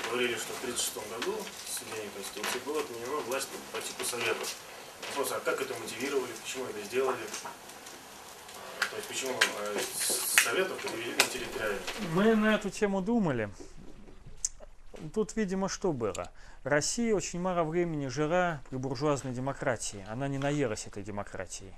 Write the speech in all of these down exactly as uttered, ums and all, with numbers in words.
говорили, что в тридцать шестом году с введением Конституции была отменена власть по типу Советов. Вопрос, а как это мотивировали, почему это сделали? То есть почему э, Советов перевели на территориально? Мы на эту тему думали. Тут, видимо, что было? Россия очень мало времени жила при буржуазной демократии. Она не наелась этой демократии.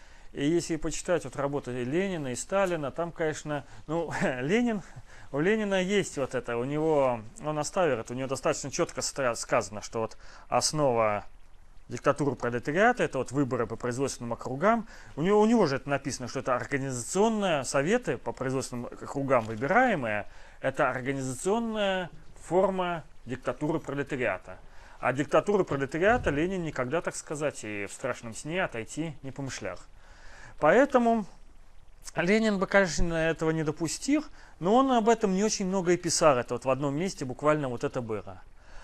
И если почитать вот работы Ленина и Сталина, там, конечно, ну, Ленин, у Ленина есть вот это, у него, он оставил это, у него достаточно четко сказано, что вот основа диктатуры пролетариата, это вот выборы по производственным округам. У него, у него же это написано, что это организационные советы по производственным округам выбираемые, это организационная форма диктатуры пролетариата. А диктатуры пролетариата Ленин никогда, так сказать, и в страшном сне отойти не помышлял. Поэтому Ленин бы, конечно, этого не допустил, но он об этом не очень много и писал. Это вот в одном месте буквально вот это было.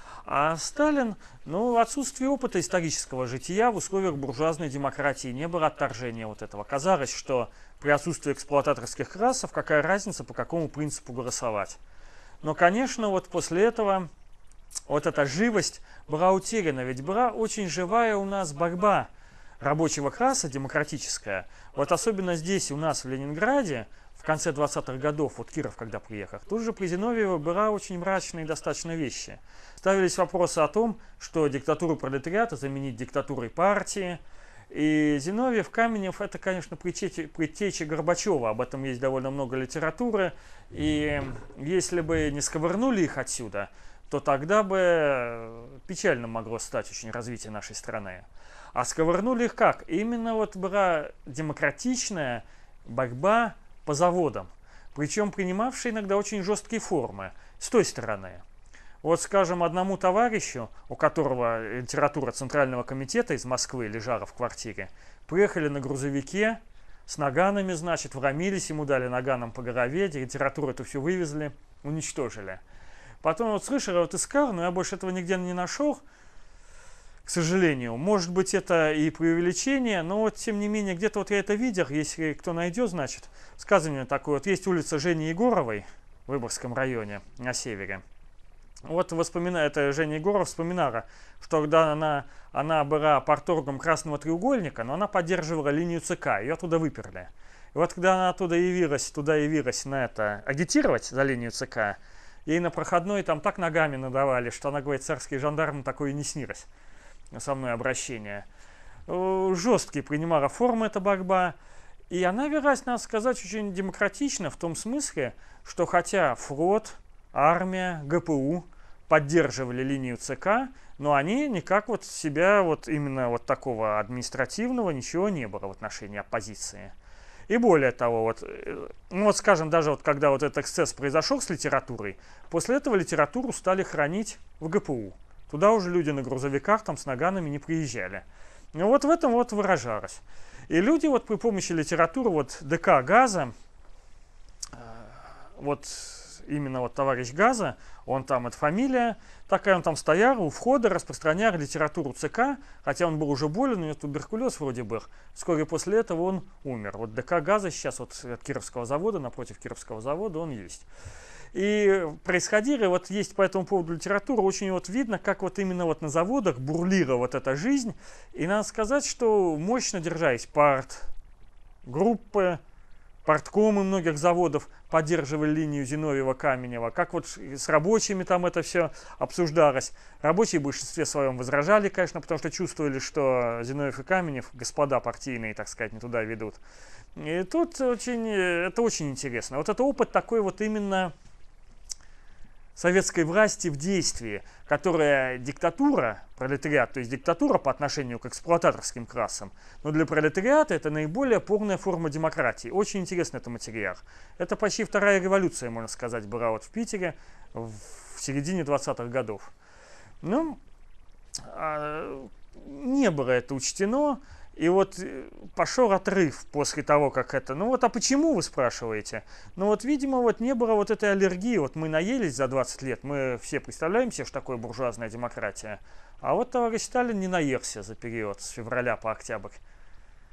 А Сталин, ну, отсутствие опыта исторического жития в условиях буржуазной демократии, не было отторжения вот этого. Казалось, что при отсутствии эксплуататорских классов какая разница, по какому принципу голосовать. Но, конечно, вот после этого вот эта живость была утеряна, ведь была очень живая у нас борьба рабочего класса, демократическая. Вот особенно здесь у нас, в Ленинграде, в конце двадцатых годов, вот Киров когда приехал, тут же при Зиновьеве была очень мрачные достаточно вещи. Ставились вопросы о том, что диктатуру пролетариата заменить диктатурой партии. И Зиновьев, Каменев, это, конечно, предтечи, предтечи Горбачева, об этом есть довольно много литературы. И если бы не сковырнули их отсюда, то тогда бы печально могло стать очень развитие нашей страны. А сковырнули их как? Именно вот была демократичная борьба по заводам, причем принимавшая иногда очень жесткие формы с той стороны. Вот, скажем, одному товарищу, у которого литература Центрального комитета из Москвы лежала в квартире, приехали на грузовике с наганами, значит, вломились, ему дали наганом по голове, литературу эту всю вывезли, уничтожили. Потом вот слышал, я вот искал, но я больше этого нигде не нашел, к сожалению. Может быть, это и преувеличение, но вот, тем не менее, где-то вот я это видел, если кто найдет, значит, сказывание такое. Вот есть улица Жени Егоровой в Выборгском районе на севере. Вот воспоминаю, это Женя Егорова вспоминала, что когда она, она была парторгом Красного треугольника, но она поддерживала линию ЦК, ее оттуда выперли. И вот когда она оттуда явилась, туда явилась на это, агитировать за линию ЦК, ей на проходной там так ногами надавали, что она говорит, царские жандармы такое и не снилось. Со мной обращение. Жесткие принимала формы эта борьба. И она велась, надо сказать, очень демократично в том смысле, что хотя флот, армия, ГПУ поддерживали линию ЦК, но они никак вот себя, вот именно вот такого административного ничего не было в отношении оппозиции. И более того, вот, ну вот скажем, даже вот когда вот этот эксцесс произошел с литературой, после этого литературу стали хранить в ГПУ. Туда уже люди на грузовиках там с наганами не приезжали. И вот в этом вот выражалось. И люди вот при помощи литературы, вот ДК Газа, вот именно вот товарищ Газа, он там, это фамилия, такая, он там стоял у входа, распространял литературу ЦК, хотя он был уже болен, у него туберкулез вроде был. Вскоре после этого он умер. Вот ДК Газа сейчас вот от Кировского завода, напротив Кировского завода он есть. И происходило, вот есть по этому поводу литература, очень вот видно, как вот именно вот на заводах бурлила вот эта жизнь. И надо сказать, что мощно держались парт, группы, парткомы многих заводов поддерживали линию Зиновьева-Каменева. Как вот с рабочими там это все обсуждалось. Рабочие в большинстве своем возражали, конечно, потому что чувствовали, что Зиновьев и Каменев, господа партийные, так сказать, не туда ведут. И тут очень, это очень интересно. Вот это опыт такой вот именно советской власти в действии, которая диктатура, пролетариат, то есть диктатура по отношению к эксплуататорским классам, но для пролетариата это наиболее полная форма демократии. Очень интересно это материал. Это почти вторая революция, можно сказать, была вот в Питере в середине двадцатых годов. Ну, не было это учтено. И вот пошел отрыв после того, как это... Ну вот, а почему, вы спрашиваете? Ну вот, видимо, вот не было вот этой аллергии. Вот мы наелись за двадцать лет, мы все представляем себе, что такое буржуазная демократия. А вот товарищ Сталин не наелся за период с февраля по октябрь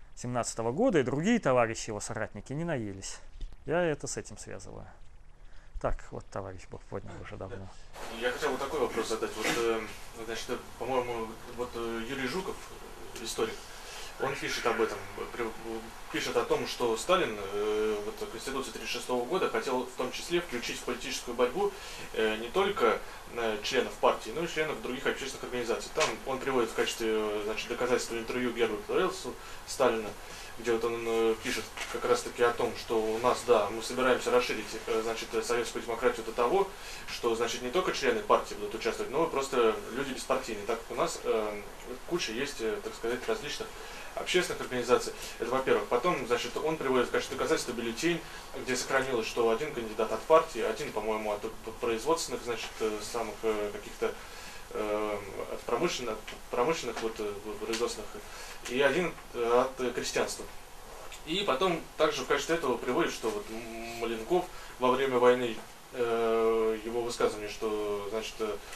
семнадцатого года, и другие товарищи, его соратники, не наелись. Я это с этим связываю. Так, вот товарищ был поднял уже давно. Я хотел вот такой вопрос задать. Вот, э, значит, по-моему, вот Юрий Жуков, историк, он пишет об этом, пишет о том, что Сталин э, вот, в Конституцию тысяча девятьсот тридцать шестого года хотел в том числе включить в политическую борьбу э, не только э, членов партии, но и членов других общественных организаций. Там он приводит в качестве, значит, доказательства интервью Герберту Уэллсу Сталина, где вот он э, пишет как раз таки о том, что у нас, да, мы собираемся расширить, э, значит, советскую демократию до того, что, значит, не только члены партии будут участвовать, но и просто люди беспартийные, так как у нас э, куча есть, э, так сказать, различных общественных организаций. Это во-первых. Потом, значит, он приводит в качестве доказательства бюллетень, где сохранилось, что один кандидат от партии, один, по-моему, от производственных, значит, самых э, каких-то э, от промышленных, промышленных вот, производственных, и один от крестьянства. И потом также в качестве этого приводит, что вот Маленков во время войны, э, его высказывание, что, значит,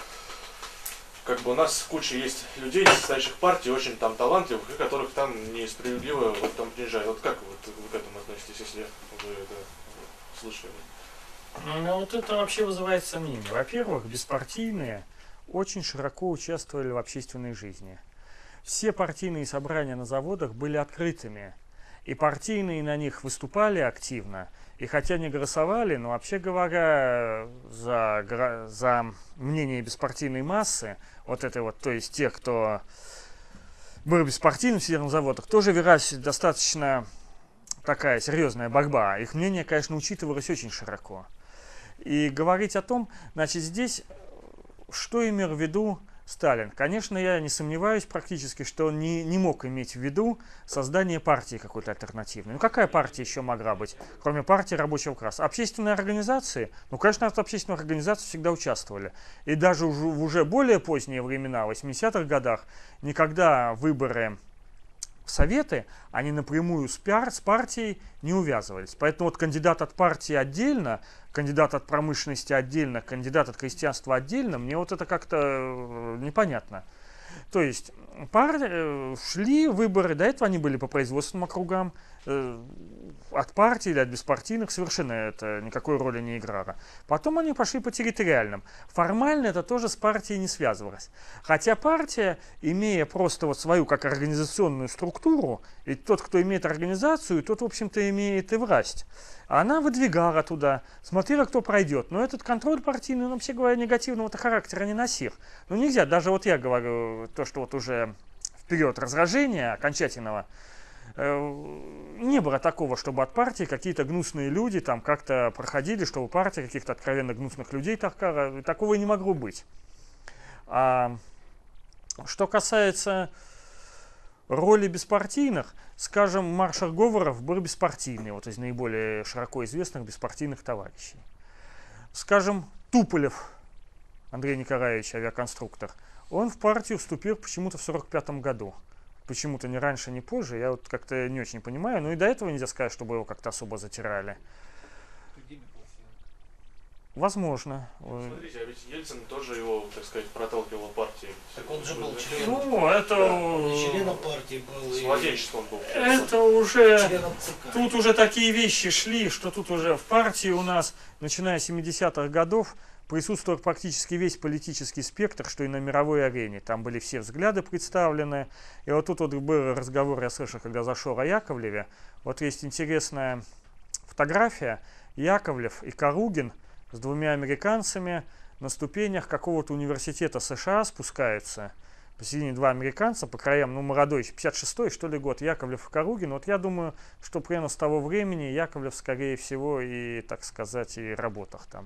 как бы у нас куча есть людей, не состоящих в партии, очень там талантливых, и которых там несправедливо вот там принижают. Вот как вот вы к этому относитесь, если вы это слышали? Ну вот это вообще вызывает сомнения. Во-первых, беспартийные очень широко участвовали в общественной жизни. Все партийные собрания на заводах были открытыми, и партийные на них выступали активно. И хотя не голосовали, но вообще говоря, за, за мнение беспартийной массы, вот это вот, то есть тех, кто был беспартийным, сидел на заводах, тоже велась достаточно такая серьезная борьба. Их мнение, конечно, учитывалось очень широко. И говорить о том, значит, здесь, что имел в виду Сталин. Конечно, я не сомневаюсь практически, что он не, не мог иметь в виду создание партии какой-то альтернативной. Ну какая партия еще могла быть, кроме партии рабочего класса? Общественные организации? Ну, конечно, от общественных организаций всегда участвовали. И даже уже, в уже более поздние времена, в восьмидесятых годах, никогда выборы в Советы, они напрямую с, пиар, с партией не увязывались. Поэтому вот кандидат от партии отдельно, кандидат от промышленности отдельно, кандидат от крестьянства отдельно, мне вот это как-то непонятно. То есть пар... шли выборы, до этого они были по производственным округам, от партии или от беспартийных совершенно это никакой роли не играло. Потом они пошли по территориальным. Формально это тоже с партией не связывалось. Хотя партия, имея просто вот свою как организационную структуру, и тот, кто имеет организацию, тот, в общем-то, имеет и власть. Она выдвигала туда, смотрела, кто пройдет. Но этот контроль партийный, он, вообще говоря, негативного-то характера не носил. Ну нельзя, даже вот я говорю, то, что вот уже в период разражения окончательного, не было такого, чтобы от партии какие-то гнусные люди там как-то проходили, чтобы партия каких-то откровенно гнусных людей такая, такого и не могло быть. А что касается роли беспартийных, скажем, маршал Говоров был беспартийный, вот из наиболее широко известных беспартийных товарищей. Скажем, Туполев Андрей Николаевич, авиаконструктор, он в партию вступил почему-то в сорок пятом году. Почему-то не раньше, не позже, я вот как-то не очень понимаю. Но и до этого нельзя сказать, чтобы его как-то особо затирали. Возможно. Смотрите, а ведь Ельцин тоже его, так сказать, проталкивал в партии. Так он же был членом. Ну, это... Да, членом партии был. С младенчеством был. Это уже... Членом ЦК. Тут уже такие вещи шли, что тут уже в партии у нас, начиная с семидесятых годов, присутствовал практически весь политический спектр, что и на мировой арене. Там были все взгляды представлены. И вот тут вот был разговор, я слышал, когда зашел о Яковлеве. Вот есть интересная фотография. Яковлев и Каругин с двумя американцами на ступенях какого-то университета США спускаются. Посередине два американца, по краям, ну, молодой, пятьдесят шестой, что ли, год, Яковлев и Каругин. Вот я думаю, что примерно с того времени Яковлев, скорее всего, и, так сказать, и работал там.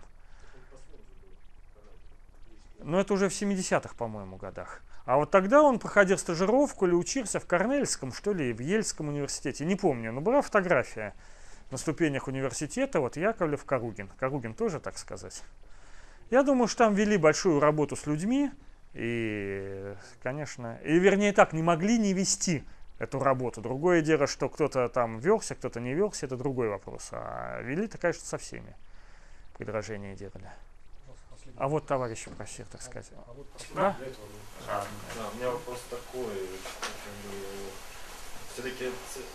Но это уже в семидесятых, по-моему, годах. А вот тогда он проходил стажировку или учился в Корнельском, что ли, в Ельском университете. Не помню, но была фотография на ступенях университета. Вот Яковлев, Каругин. Каругин тоже, так сказать. Я думаю, что там вели большую работу с людьми. И, конечно, и вернее так, не могли не вести эту работу. Другое дело, что кто-то там велся, кто-то не велся, это другой вопрос. А вели-то, конечно, со всеми. Предложения делали. А вот товарищ просил, так сказать. А вот да? А, да, у меня вопрос такой. Все-таки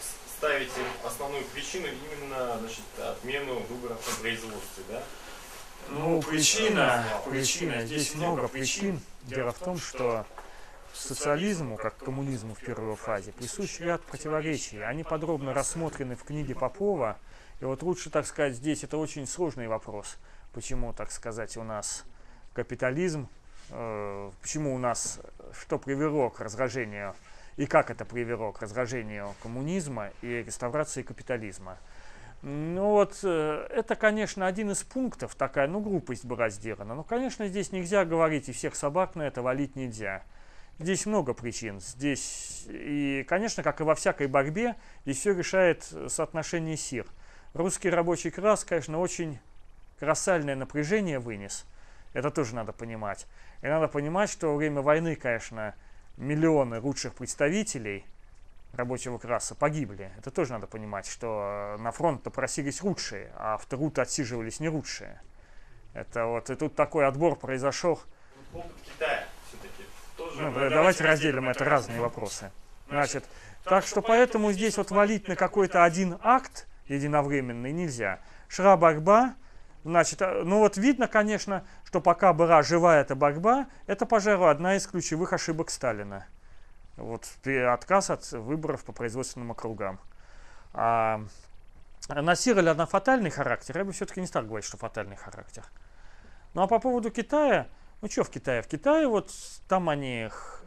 ставите основную причину именно, значит, отмену выборов на производстве, да? Ну, причина, причина, здесь много причин. Дело в том, что социализму, как коммунизму в первой фазе, присущ ряд противоречий. Они подробно рассмотрены в книге Попова. И вот лучше, так сказать, здесь это очень сложный вопрос. Почему, так сказать, у нас капитализм, э, почему у нас, что привело к разражению, и как это привело к разражению коммунизма и реставрации капитализма. Ну вот, э, это, конечно, один из пунктов, такая, ну, глупость была сделана. Но, конечно, здесь нельзя говорить, и всех собак на это валить нельзя. Здесь много причин. Здесь, и, конечно, как и во всякой борьбе, здесь все решает соотношение сил. Русский рабочий класс, конечно, очень колоссальное напряжение вынес. Это тоже надо понимать. И надо понимать, что во время войны, конечно, миллионы лучших представителей рабочего класса погибли. Это тоже надо понимать, что на фронт-то просились лучшие, а в труд отсиживались не лучшие. Это вот, и тут такой отбор произошел. Опыт Китая все-таки тоже. Ну, давайте, давайте разделим, это разные вопросы. Значит, так что поэтому здесь вот валить на какой-то один акт единовременный нельзя. Шла борьба, значит, ну вот видно, конечно, что пока была жива эта борьба, это, пожалуй, одна из ключевых ошибок Сталина. Вот отказ от выборов по производственным округам. А носила ли она фатальный характер? Я бы все-таки не стал говорить, что фатальный характер. Ну а по поводу Китая, ну что в Китае? В Китае вот там они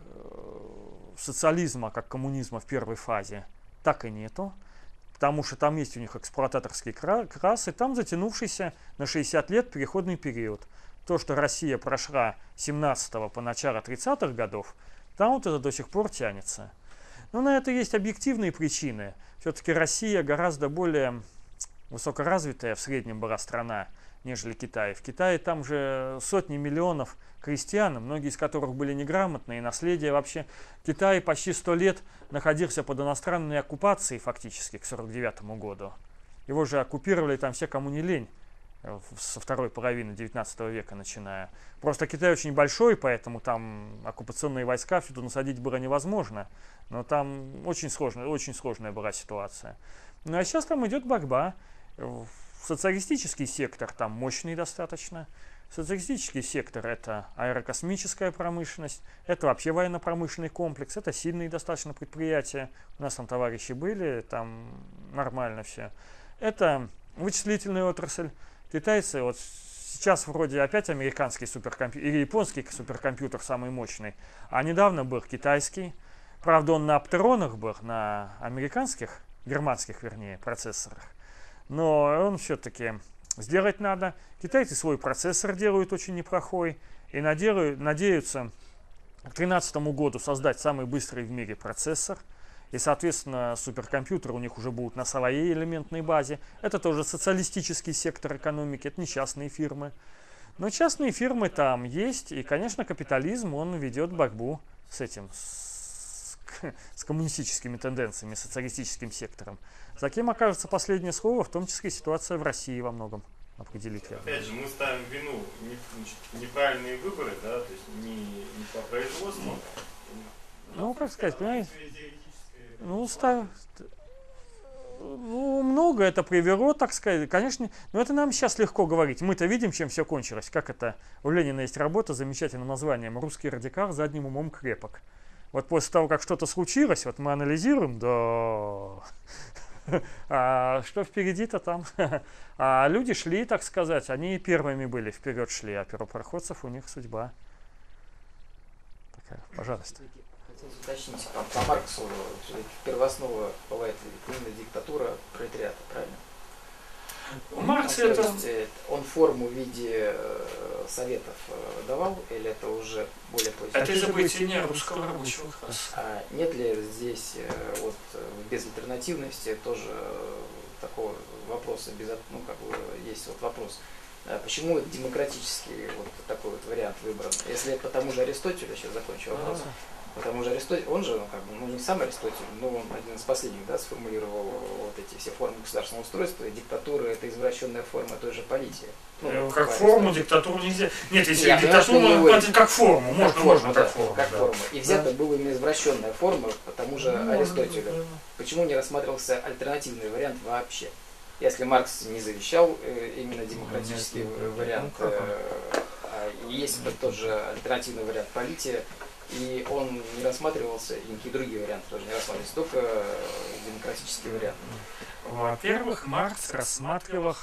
социализма, как коммунизма в первой фазе, так и нету. Потому что там есть у них эксплуататорский класс, и там затянувшийся на шестьдесят лет переходный период. То, что Россия прошла с семнадцатого по начало тридцатых годов, там вот это до сих пор тянется. Но на это есть объективные причины. Все-таки Россия гораздо более высокоразвитая в среднем была страна, нежели Китай. В Китае там же сотни миллионов крестьян, многие из которых были неграмотные, и наследие вообще. Китай почти сто лет находился под иностранной оккупацией фактически к сорок девятому году. Его же оккупировали там все, кому не лень, со второй половины девятнадцатого века начиная. Просто Китай очень большой, поэтому там оккупационные войска всюду насадить было невозможно. Но там очень сложная, очень сложная была ситуация. Ну а сейчас там идет борьба. Социалистический сектор там мощный достаточно. Социалистический сектор — это аэрокосмическая промышленность, это вообще военно-промышленный комплекс, это сильные достаточно предприятия. У нас там товарищи были, там нормально все. Это вычислительная отрасль. Китайцы, вот сейчас вроде опять американский суперкомпьютер, или японский суперкомпьютер самый мощный, а недавно был китайский. Правда, он на оптеронах был, на американских, германских, вернее, процессорах. Но он все-таки сделать надо. Китайцы свой процессор делают очень неплохой и наделают, надеются к две тысячи тринадцатому году создать самый быстрый в мире процессор. И, соответственно, суперкомпьютеры у них уже будут на своей элементной базе. Это тоже социалистический сектор экономики, это не частные фирмы. Но частные фирмы там есть, и, конечно, капитализм, он ведет борьбу с этим, с, с коммунистическими тенденциями, социалистическим сектором. За кем окажется последнее слово, в том числе ситуация в России во многом определить. Опять же, мы ставим вину не, неправильные выборы, да, то есть не, не по производству. Ну, как сказать, понимаете? Ну, став... ну, много это привело, так сказать. Конечно, но это нам сейчас легко говорить. Мы-то видим, чем все кончилось. Как это? У Ленина есть работа с замечательным названием «Русский радикал задним умом крепок». Вот после того, как что-то случилось, вот мы анализируем, да... А что впереди-то там? А люди шли, так сказать, они первыми были, вперед шли, а первопроходцев у них судьба. Такая, пожалуйста. Хотелось уточнить, по, по Марксу первооснова бывает именно диктатура пролетариата, правильно? У Маркса а, это... То есть он форму в виде э, советов э, давал, или это уже более поздно? Это изобретение русского рабочего класса. А нет ли здесь э, вот в безальтернативности тоже э, такого вопроса, без, ну как бы есть вот вопрос, а почему демократический вот такой вот вариант выбран? Если по тому же Аристотелю, сейчас закончу вопрос. А-а-а. Потому же Аристотель, он же, ну, как бы, ну не сам Аристотель, но он один из последних, да, сформулировал вот эти все формы государственного устройства, и диктатура — это извращенная форма той же политики. Ну, как форму диктатуру нельзя. Нет, если я диктатуру можно как форму, как можно, форму, можно да, как форму. Как да. форму. И взята да. была именно извращенная форма по тому же ну, Аристотелю. да. Почему не рассматривался альтернативный вариант вообще? если Маркс не завещал э, именно демократический Ну, вариант, ну, как он? э, а есть вот тот же альтернативный вариант полития, и он не рассматривался, и никакие другие варианты тоже не рассматривались, только э, демократический вариант. Во-первых, Маркс рассматривал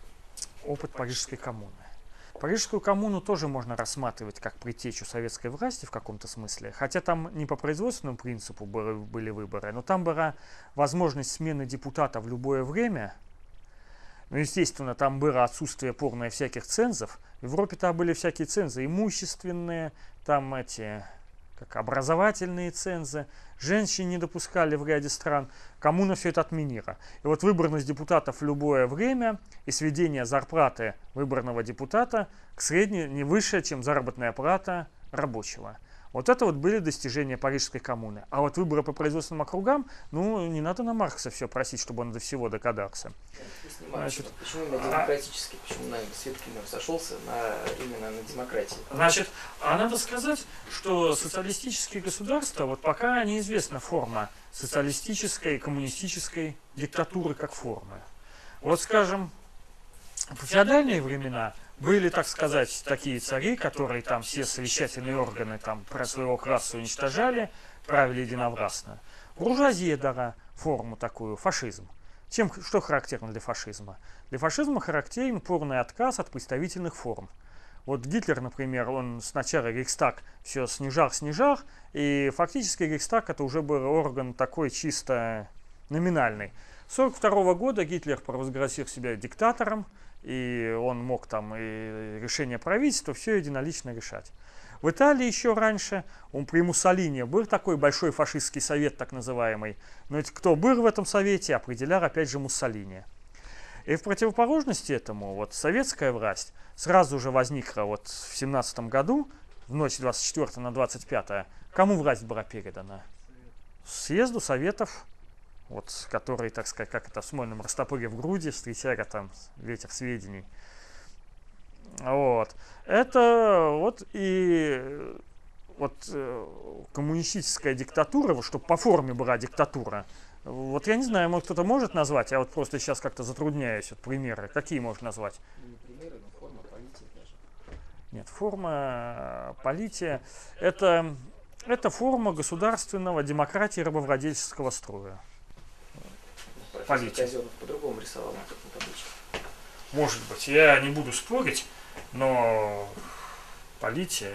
опыт Парижской коммуны. Парижскую коммуну тоже можно рассматривать как предтечу советской власти в каком-то смысле, хотя там не по производственному принципу были, были выборы, но там была возможность смены депутата в любое время. Ну, естественно, там было отсутствие полное всяких цензов. В Европе там были всякие цензы имущественные, там эти как образовательные цензы. Женщин не допускали в ряде стран. Коммуна все это отменила. И вот выборность депутатов в любое время и сведение зарплаты выбранного депутата к средней не выше, чем заработная плата рабочего. Вот это вот были достижения Парижской коммуны. А вот выборы по производственным округам, ну, не надо на Маркса все просить, чтобы он до всего догадался. Значит, почему именно демократический? Почему на Светкинов сошелся на, именно на демократии? Значит, а надо сказать, что социалистические государства, вот пока неизвестна форма социалистической, коммунистической диктатуры как формы. Вот, скажем, в феодальные времена были, так сказать, такие цари, которые там все совещательные органы там про своего класса уничтожали, правили единовластно. Буржуазия дала форму такую, фашизм. Чем, что характерно для фашизма? Для фашизма характерен полный отказ от представительных форм. Вот Гитлер, например, он сначала Рейхстаг все снижал, снижал, и фактически Рейхстаг это уже был орган такой чисто номинальный. С сорок второго года Гитлер провозгласил себя диктатором, и он мог там и решение правительства все единолично решать. В Италии еще раньше, он при Муссолини был такой большой фашистский совет, так называемый. Но ведь кто был в этом совете, определял опять же Муссолини. И в противоположности этому, вот советская власть сразу же возникла вот в семнадцатом году, в ночь двадцать четвёртого на двадцать пятое. Кому власть была передана? Съезду Советов, вот, который, так сказать, как это в Смольном растопыре в груди, встречая там ветер сведений. Вот. Это вот и вот э, коммунистическая диктатура, чтобы по форме была диктатура. Вот я не знаю, может кто-то может назвать, я вот просто сейчас как-то затрудняюсь, вот примеры. Какие можно назвать? Не примеры, но форма политии даже. Нет, форма полития это, это форма государственного демократии рабовладельческого строя. Профессор Казенов по-другому рисовал на табличке. Может быть, я не буду спорить, но полития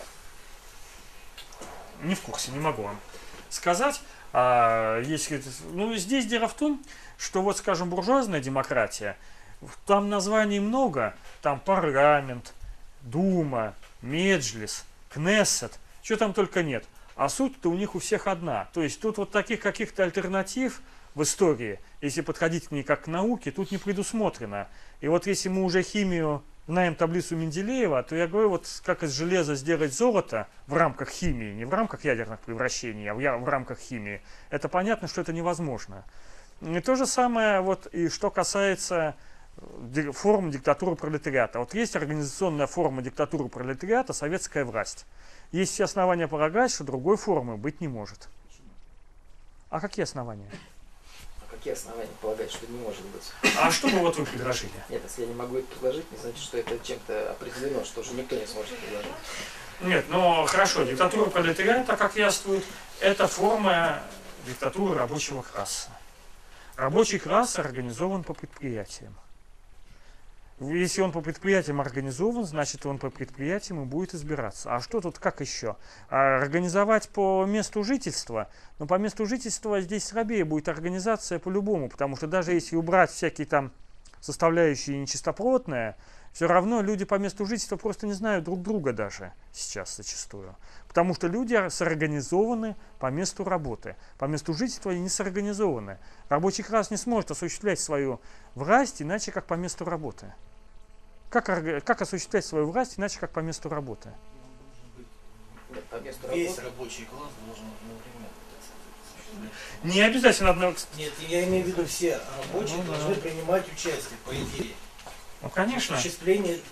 не в курсе, не могу вам сказать. А если, ну, здесь дело в том, что вот, скажем, буржуазная демократия, там названий много, там парламент, дума, меджлис, кнессет, что там только нет. А суть-то у них у всех одна. То есть тут вот таких каких-то альтернатив в истории, если подходить к ней как к науке, тут не предусмотрено. И вот если мы уже химию знаем таблицу Менделеева, то я говорю, вот как из железа сделать золото в рамках химии, не в рамках ядерных превращений, а в, в рамках химии, это понятно, что это невозможно. И то же самое, вот, и что касается форм диктатуры пролетариата. Вот есть организационная форма диктатуры пролетариата, советская власть. Есть все основания полагать, что другой формы быть не может. А какие основания? Какие основания полагать, что не может быть? А что бы вот вы предложили? Нет, если я не могу это предложить, не значит, что это чем-то определено, что уже никто не сможет предложить. Нет, ну хорошо, диктатура пролетариата, как яствует, это форма диктатуры рабочего класса. Рабочий класс организован по предприятиям. Если он по предприятиям организован, значит он по предприятиям и будет избираться. А что тут, как еще? А организовать по месту жительства? Но по месту жительства здесь слабее будет организация по-любому, потому что даже если убрать всякие там составляющие нечистоплотные, все равно люди по месту жительства просто не знают друг друга даже сейчас зачастую. Потому что люди сорганизованы по месту работы. По месту жительства они не сорганизованы. Рабочий класс не сможет осуществлять свою власть иначе, как по месту работы. Как, как осуществлять свою власть иначе, как по месту работы? Нет, по месту Весь работы. рабочий класс должен одновременно. Не обязательно одно. Нет, я имею в виду, все рабочие Ну, да. должны принимать участие, по идее. Ну, конечно. В осуществлении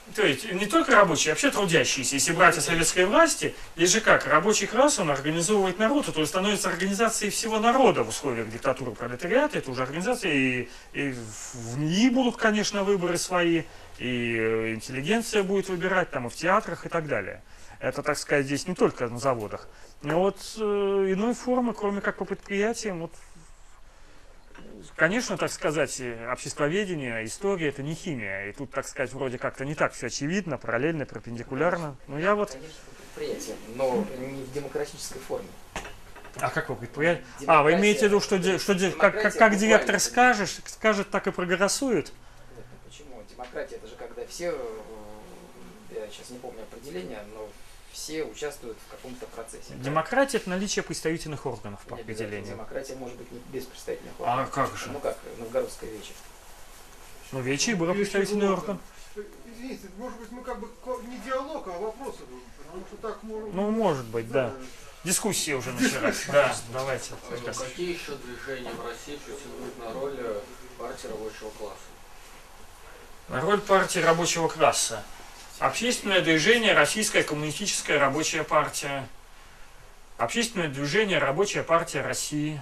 то есть не только рабочие, а вообще трудящиеся. Если брать о советской власти, есть же как, рабочий класс, он организовывает народ, то есть становится организацией всего народа в условиях диктатуры пролетариата, это уже организация, и, и в НИИ будут, конечно, выборы свои, и интеллигенция будет выбирать, там, и в театрах, и так далее. Это, так сказать, здесь не только на заводах. Но вот э, иной формы, кроме как по предприятиям, вот, конечно, так сказать, обществоведение, история – это не химия. И тут, так сказать, вроде как-то не так все очевидно, параллельно, перпендикулярно. Но я вот… Конечно, предприятие, но не в демократической форме. А как вы предприятие? А, вы имеете в виду, что, де, что де, как, как, как директор скажешь, скажет, так и проголосует? Нет, ну почему? Демократия – это же когда все, я сейчас не помню определения, но все участвуют в каком-то процессе. Демократия – это наличие представительных органов по Не определению. Демократия может быть не без представительных органов. А как же? Ну как, Новгородская вече. Ну, Вече и было представительный орган. Извините, может быть, мы как бы не диалог, а вопросы, потому что так можно… Ну, может быть, да. Дискуссия уже началась. Да, давайте. Какие еще движения в России претендуют на роль партии рабочего класса? На роль партии рабочего класса. Общественное движение Российская коммунистическая рабочая партия. Общественное движение Рабочая партия России.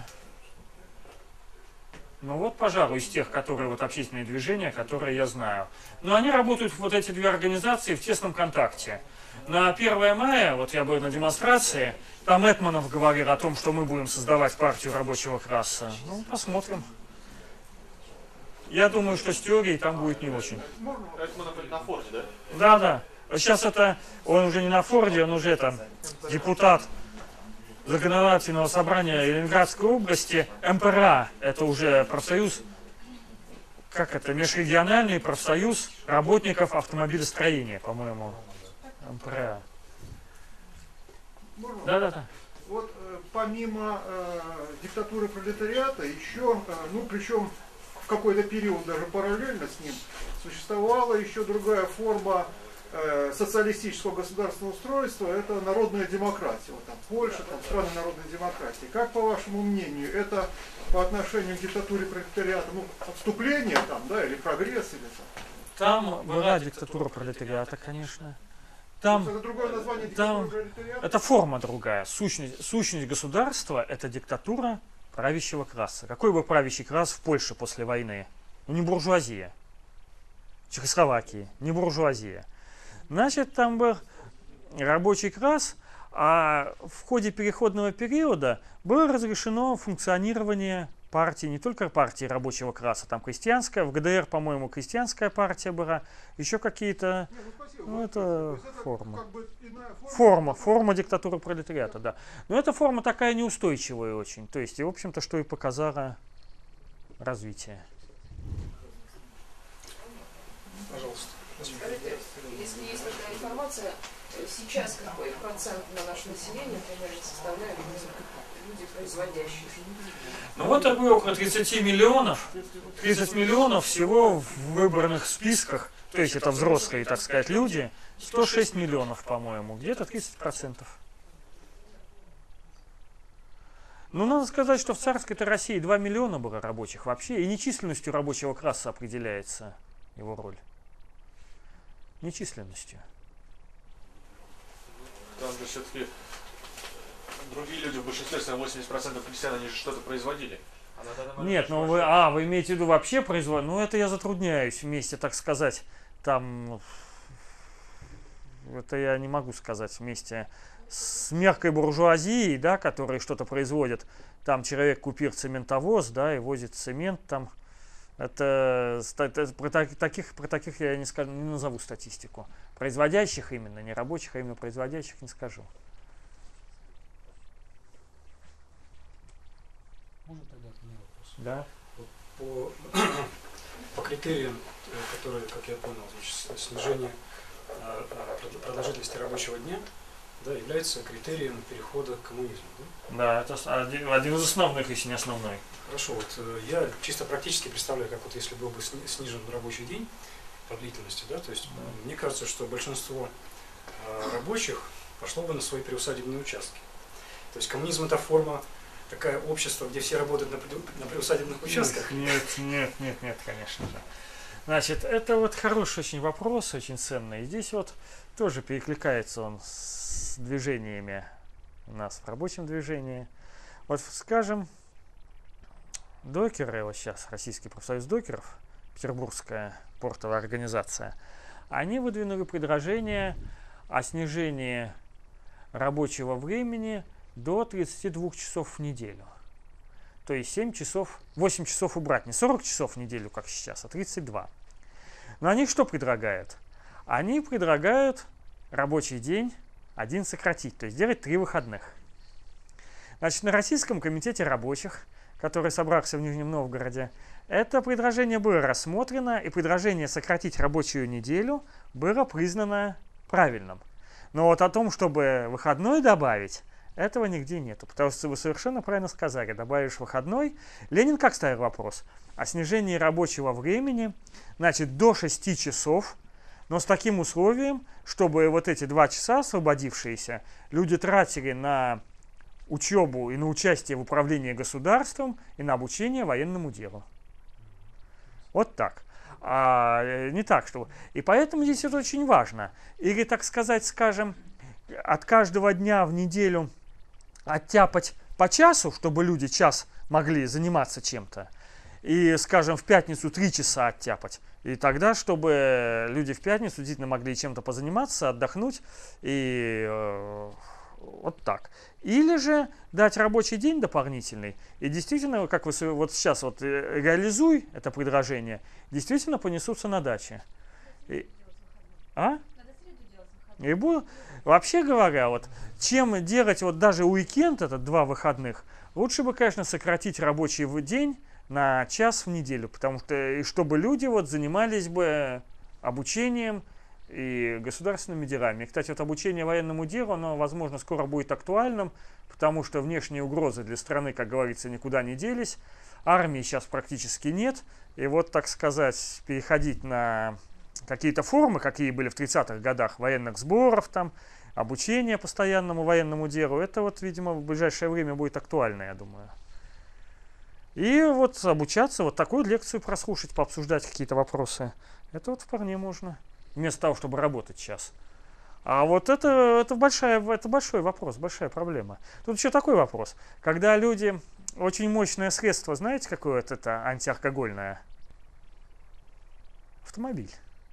Ну вот, пожалуй, из тех, которые вот общественные движения, которые я знаю. Но они работают, вот эти две организации, в тесном контакте. На первое мая, вот я был на демонстрации, там Этманов говорил о том, что мы будем создавать партию рабочего класса. Ну, посмотрим. Я думаю, что с теорией там будет не очень. Этманов на Форде, да? Да, да. Вот сейчас это, он уже не на Форде, он уже там депутат Законодательного собрания Ленинградской области, эм пэ эр а, это уже профсоюз, как это, межрегиональный профсоюз работников автомобилестроения, по-моему, эм пэ эр а. Да, да, да. Вот э, помимо э, диктатуры пролетариата, еще, э, ну причем в какой-то период даже параллельно с ним, существовала еще другая форма э, социалистического государственного устройства, это народная демократия. Вот там Польша, там страны народной демократии. Как, по вашему мнению, это по отношению к диктатуре пролетариата, ну, отступление там, да, или прогресс, или там? Там была диктатура пролетариата, конечно. Там, Это другое название там, диктатуры пролетариата? это форма другая. Сущность, сущность государства – это диктатура правящего класса. Какой был правящий класс в Польше после войны? Ну, не буржуазия. В Чехословакии, не буржуазия. Значит, там был рабочий класс, а в ходе переходного периода было разрешено функционирование партии, не только партии рабочего класса, там крестьянская, в гэ дэ эр, по-моему, крестьянская партия была, еще какие-то, ну, это форма. Форма, форма диктатуры пролетариата, да. Но эта форма такая неустойчивая очень, то есть, и, в общем-то, что и показало развитие. Пожалуйста. Скажите, если есть такая информация, сейчас какой процент на наше население примерно составляют люди производящие? Ну вот такое около тридцати миллионов. тридцать миллионов всего в выбранных списках, то есть это взрослые, так сказать, люди. сто шесть миллионов, по-моему, где-то тридцать процентов. Ну, надо сказать, что в царской-то России два миллиона было рабочих вообще, и не численностью рабочего класса определяется его роль. Не численностью. Там же все-таки другие люди в большинстве, восемьдесят процентов крестьян, они же что-то производили. А Нет, ну вы, а, вы имеете в виду вообще производство? Ну, это я затрудняюсь вместе, так сказать, там, это я не могу сказать, вместе с мягкой буржуазией, да, которые что-то производят. Там человек купил цементовоз, да, и возит цемент там. Это, это про, таких, про таких я не, скажу, не назову статистику. Производящих именно, не рабочих, а именно производящих не скажу. Можно тогда от меня вопрос? Да. По, по критериям, которые, как я понял, значит, снижение продолжительности рабочего дня, да, является критерием перехода к коммунизму. Да, да, это один, один из основных, если не основной. Хорошо, вот я чисто практически представляю, как вот если был бы снижен рабочий день по длительности, да, то есть да. Мне кажется, что большинство э, рабочих пошло бы на свои приусадебные участки. То есть коммунизм — это форма, такое общество, где все работают на, на приусадебных участках. Нет, нет, нет, нет, конечно же. Значит, это вот хороший очень вопрос, очень ценный. И здесь вот тоже перекликается он с движениями у нас в рабочем движении. Вот, скажем, докеры, вот сейчас Российский профсоюз докеров, Петербургская портовая организация, они выдвинули предложение о снижении рабочего времени до тридцати двух часов в неделю. То есть семь часов, восемь часов убрать, не сорок часов в неделю, как сейчас, а тридцать два. Но они что предлагают? Они предлагают рабочий день один сократить, то есть делать три выходных. Значит, на Российском комитете рабочих, который собрался в Нижнем Новгороде, это предложение было рассмотрено, и предложение сократить рабочую неделю было признано правильным. Но вот о том, чтобы выходной добавить, этого нигде нету. Потому что вы совершенно правильно сказали, добавишь выходной. Ленин как ставил вопрос? О снижении рабочего времени, значит, до шести часов, но с таким условием, чтобы вот эти два часа освободившиеся люди тратили на учебу и на участие в управлении государством и на обучение военному делу. Вот так. А не так, что... И поэтому здесь это очень важно. Или, так сказать, скажем, от каждого дня в неделю оттяпать по часу, чтобы люди час могли заниматься чем-то. И, скажем, в пятницу три часа оттяпать. И тогда, чтобы люди в пятницу действительно могли чем-то позаниматься, отдохнуть и э, вот так. Или же дать рабочий день дополнительный. И действительно, как вы вот сейчас вот реализуй это предложение, действительно понесутся на даче. И, а? И буду, вообще говоря, вот чем делать вот даже уикенд, это два выходных, лучше бы, конечно, сократить рабочий день на час в неделю, потому что и чтобы люди вот занимались бы обучением и государственными делами. И, кстати, вот обучение военному делу, оно, возможно, скоро будет актуальным, потому что внешние угрозы для страны, как говорится, никуда не делись. Армии сейчас практически нет. И вот, так сказать, переходить на какие-то формы, какие были в тридцатых годах, военных сборов, там, обучения постоянному военному делу, это вот, видимо, в ближайшее время будет актуально, я думаю. И вот обучаться, вот такую лекцию прослушать, пообсуждать какие-то вопросы, это вот вполне можно, вместо того, чтобы работать час. А вот это, это, большая, это большой вопрос, большая проблема. Тут еще такой вопрос. Когда люди, очень мощное средство, знаете, какое это, это антиалкогольное? Автомобиль.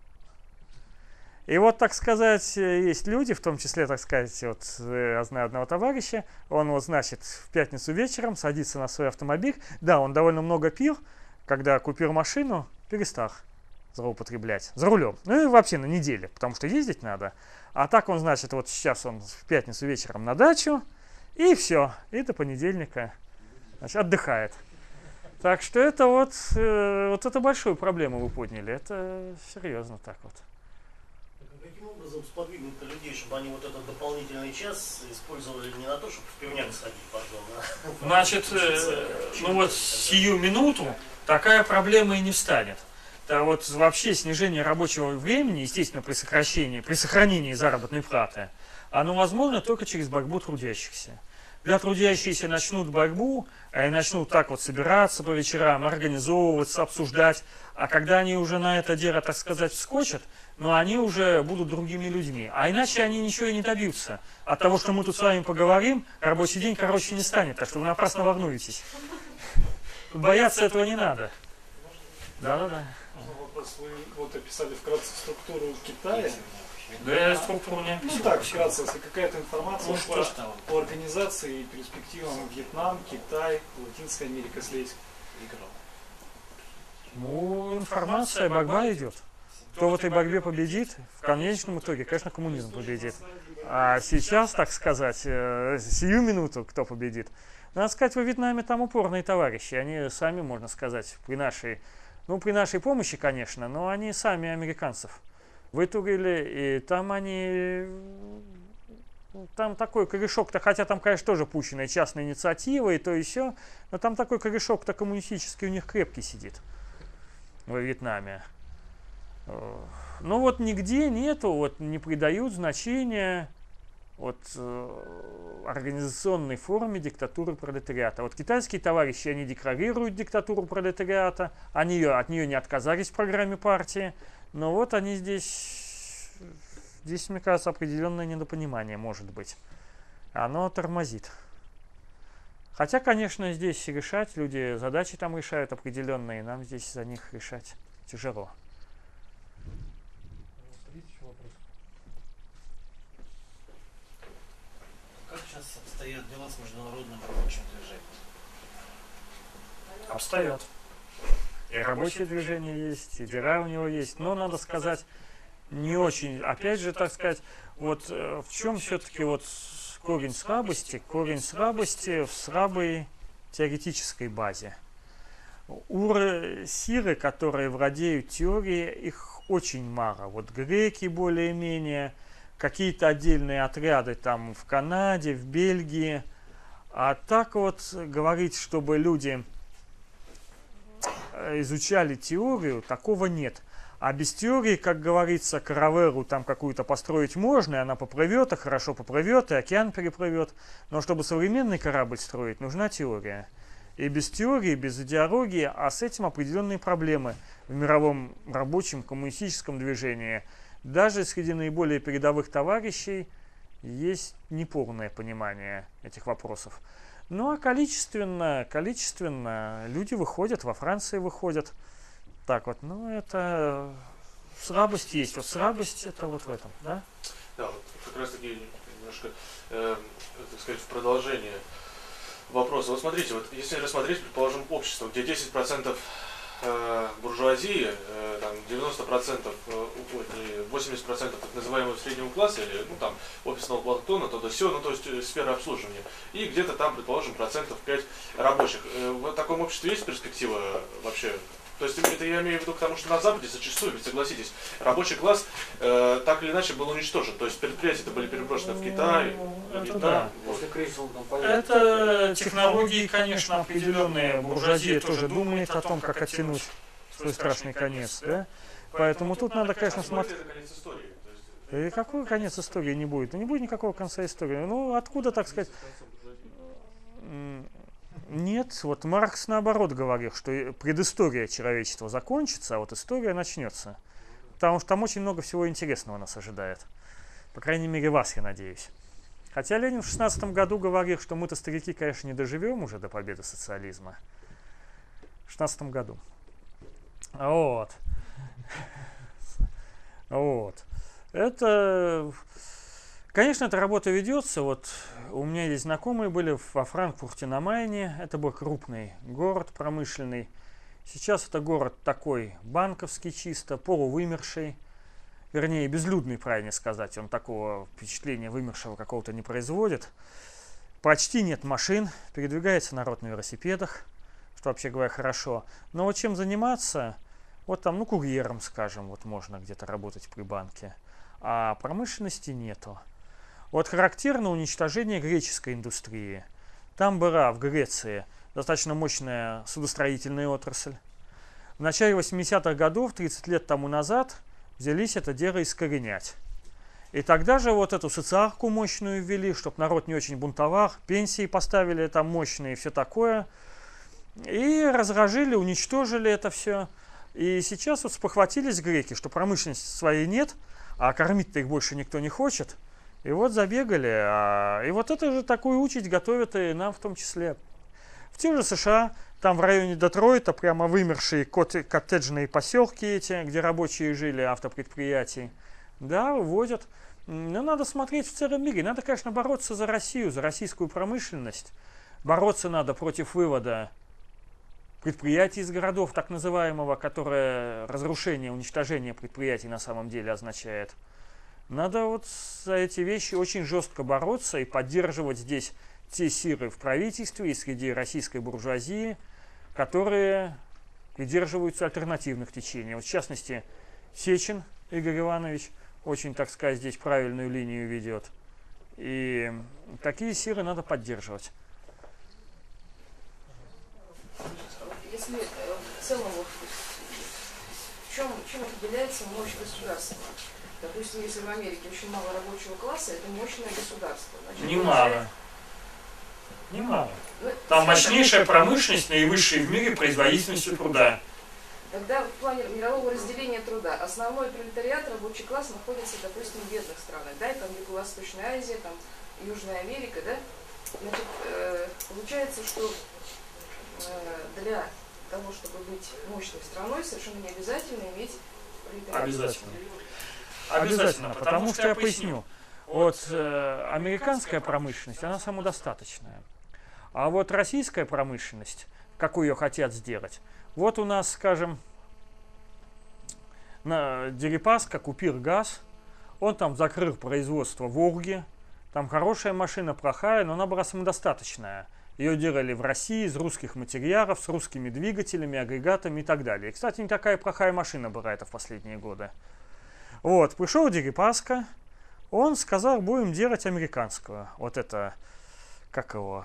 И вот, так сказать, есть люди, в том числе, так сказать, вот я знаю одного товарища, он вот, значит, в пятницу вечером садится на свой автомобиль. Да, он довольно много пил, когда купил машину, перестал злоупотреблять за рулем. Ну и вообще на неделе, потому что ездить надо. А так он, значит, вот сейчас он в пятницу вечером на дачу, и все, и до понедельника, значит, отдыхает. Так что это вот, э, вот это большую проблему вы подняли, это серьезно так вот. Каким образом сподвигнуть людей, чтобы они вот этот дополнительный час использовали не на то, чтобы в пивняк сходить, пардон, а... Значит, э, ну вот сию минуту такая проблема и не встанет. Да вот вообще снижение рабочего времени, естественно, при сокращении, при сохранении заработной платы, оно возможно только через борьбу трудящихся. Когда трудящиеся начнут борьбу, и начнут так вот собираться по вечерам, организовываться, обсуждать, а когда они уже на это дело, так сказать, вскочат, но они уже будут другими людьми. А иначе они ничего и не добьются. От того, что мы тут с вами поговорим, рабочий день короче не станет, так что вы напрасно волнуетесь. Бояться этого не надо. Да-да-да. Вопрос. Вы вот описали вкратце структуру Китая. Да, я структуру не Ну так, вкратце, если какая-то информация Ну, по, что там? по организации и перспективам Вьетнам, Китай, Латинская Америка, если есть. Ну, информация, борьба идет. Кто в этой борьбе победит, в конечном итоге, конечно, коммунизм победит. А сейчас, так сказать, э, сию минуту кто победит? Надо сказать, во Вьетнаме там упорные товарищи. Они сами, можно сказать, при нашей, ну, при нашей помощи, конечно, но они сами американцев вытурили, и там они... Там такой корешок-то, хотя там, конечно, тоже пущенная частная инициатива и то и сё, но там такой корешок-то коммунистический у них крепкий сидит во Вьетнаме. Ну вот нигде нету, вот не придают значения вот, э, организационной форме диктатуры пролетариата. Вот китайские товарищи, они декларируют диктатуру пролетариата, они ее, от нее не отказались в программе партии, но вот они здесь, здесь, мне кажется, определенное недопонимание может быть. Оно тормозит. Хотя, конечно, здесь решать, люди задачи там решают определенные, нам здесь за них решать тяжело. Как сейчас обстоят дела с международным рабочим движением? Обстоят. И рабочее движение есть, и дела у него есть, но, надо сказать, не очень. Опять же, так сказать, вот э, в чем все-таки вот корень слабости? Корень слабости в слабой теоретической базе. Ур-сиры, которые владеют теорией, их очень мало. Вот греки более-менее, какие-то отдельные отряды там в Канаде, в Бельгии. А так вот говорить, чтобы люди изучали теорию, такого нет. А без теории, как говорится, каравеллу там какую-то построить можно, и она поплывет, и хорошо поплывет, и океан переплывет. Но чтобы современный корабль строить, нужна теория. И без теории, без идеологии, а с этим определенные проблемы в мировом рабочем коммунистическом движении. Даже среди наиболее передовых товарищей есть неполное понимание этих вопросов. Ну а количественно, количественно люди выходят, во Франции выходят. Так вот, ну это слабость есть. Вот слабость это вот в этом, да? Да, вот как раз таки немножко, э, так сказать, в продолжение вопроса. Вот смотрите, вот если рассмотреть, предположим, общество, где десять процентов э, буржуазии, э, там девяносто процентов, э, восемьдесят процентов так называемого среднего класса, или ну там офисного планктона, то да сё, ну то есть э, сфера обслуживания, и где-то там, предположим, процентов пять рабочих. Э, в таком обществе есть перспектива вообще? То есть это я имею в виду, потому что на Западе зачастую, ведь согласитесь, рабочий класс э, так или иначе был уничтожен. То есть предприятия были переброшены в Китай, это Вьетнам. да. После кризиса он там Это технологии, конечно, определенные. Буржуазия тоже думает о том, как оттянуть свой страшный конец, да? Поэтому тут надо, конечно, смотреть. И какой конец истории не будет? Ну, не будет никакого конца истории. Ну, откуда, так сказать... Нет, вот Маркс наоборот говорил, что предыстория человечества закончится, а вот история начнется. Потому что там очень много всего интересного нас ожидает. По крайней мере, вас, я надеюсь. Хотя Ленин в шестнадцатом году говорил, что мы-то, старики, конечно, не доживем уже до победы социализма. В шестнадцатом году. Вот. Вот. Это... Конечно, эта работа ведется. Вот у меня есть знакомые были во Франкфурте на Майне. Это был крупный город промышленный. Сейчас это город такой банковский чисто, полувымерший. Вернее, безлюдный, правильно сказать. Он такого впечатления вымершего какого-то не производит. Почти нет машин. Передвигается народ на велосипедах, что, вообще говоря, хорошо. Но вот чем заниматься? Вот там, ну, курьером, скажем, вот можно где-то работать при банке. А промышленности нету. Вот характерно уничтожение греческой индустрии. Там была в Греции достаточно мощная судостроительная отрасль. В начале восьмидесятых годов, тридцать лет тому назад, взялись это дело искоренять. И тогда же вот эту социалку мощную ввели, чтобы народ не очень бунтовал, пенсии поставили там мощные и все такое. И разложили, уничтожили это все. И сейчас вот спохватились греки, что промышленности своей нет, а кормить-то их больше никто не хочет. И вот забегали, а, и вот это же такую участь готовят и нам в том числе. В те же США, там в районе Детройта, прямо вымершие коттеджные поселки эти, где рабочие жили, автопредприятий, да, выводят. Но надо смотреть в целом мире. Надо, конечно, бороться за Россию, за российскую промышленность. Бороться надо против вывода предприятий из городов, так называемого, которое разрушение, уничтожение предприятий на самом деле означает. Надо вот за эти вещи очень жестко бороться и поддерживать здесь те силы в правительстве и среди российской буржуазии, которые придерживаются альтернативных течений. Вот в частности, Сечин Игорь Иванович очень, так сказать, здесь правильную линию ведет. И такие силы надо поддерживать. Если в целом, вот, в чем, чем определяется мощь государства? Допустим, если в Америке очень мало рабочего класса, это мощное государство. Значит, Немало. Немало. Ну, Там скажем, мощнейшая промышленность, наивысшая в мире производительностью труда. Тогда в плане мирового разделения труда основной пролетариат, рабочий класс находится, допустим, в бедных странах, да, и там Юго-Восточная Азия, там Южная Америка, да. Значит, э, получается, что э, для того, чтобы быть мощной страной, совершенно не обязательно иметь пролетариат. Обязательно. Обязательно, потому что я поясню. Вот э, американская промышленность, она самодостаточная. А вот российская промышленность, какую ее хотят сделать, вот у нас, скажем, на Дерипаска купил газ, он там закрыл производство в Волге, там хорошая машина, плохая, но она была самодостаточная. Ее делали в России из русских материалов, с русскими двигателями, агрегатами и так далее. И, кстати, не такая плохая машина была это в последние годы. Вот, пришел Дерипаска, он сказал, будем делать американскую. Вот это, как его,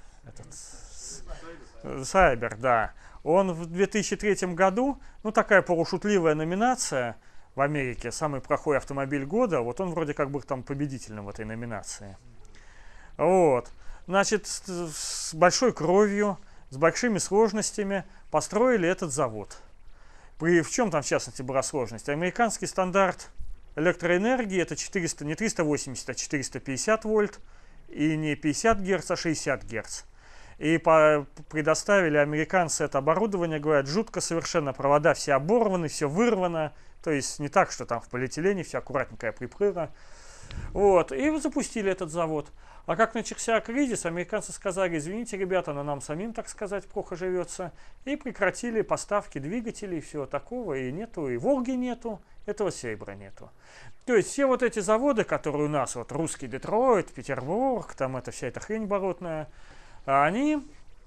этот, Сайбер, да. Он в две тысячи третьем году, ну такая полушутливая номинация в Америке, самый плохой автомобиль года, вот он вроде как был там победителем в этой номинации. Вот, значит, с большой кровью, с большими сложностями построили этот завод. При, в чем там в частности была сложность? Американский стандарт электроэнергии это четыреста, не триста восемьдесят, а четыреста пятьдесят вольт, и не пятьдесят герц, а шестьдесят герц. И по, предоставили американцы это оборудование, говорят, жутко совершенно, провода все оборваны, все вырвано, то есть не так, что там в полиэтилене все аккуратненькое приплыло. Вот, и запустили этот завод. А как начался кризис, американцы сказали, извините, ребята, но нам самим, так сказать, плохо живется, и прекратили поставки двигателей, всего такого, и нету, и Волги нету, этого серебра нету. То есть все вот эти заводы, которые у нас, вот русский Детройт, Петербург, там это вся эта хрень болотная, они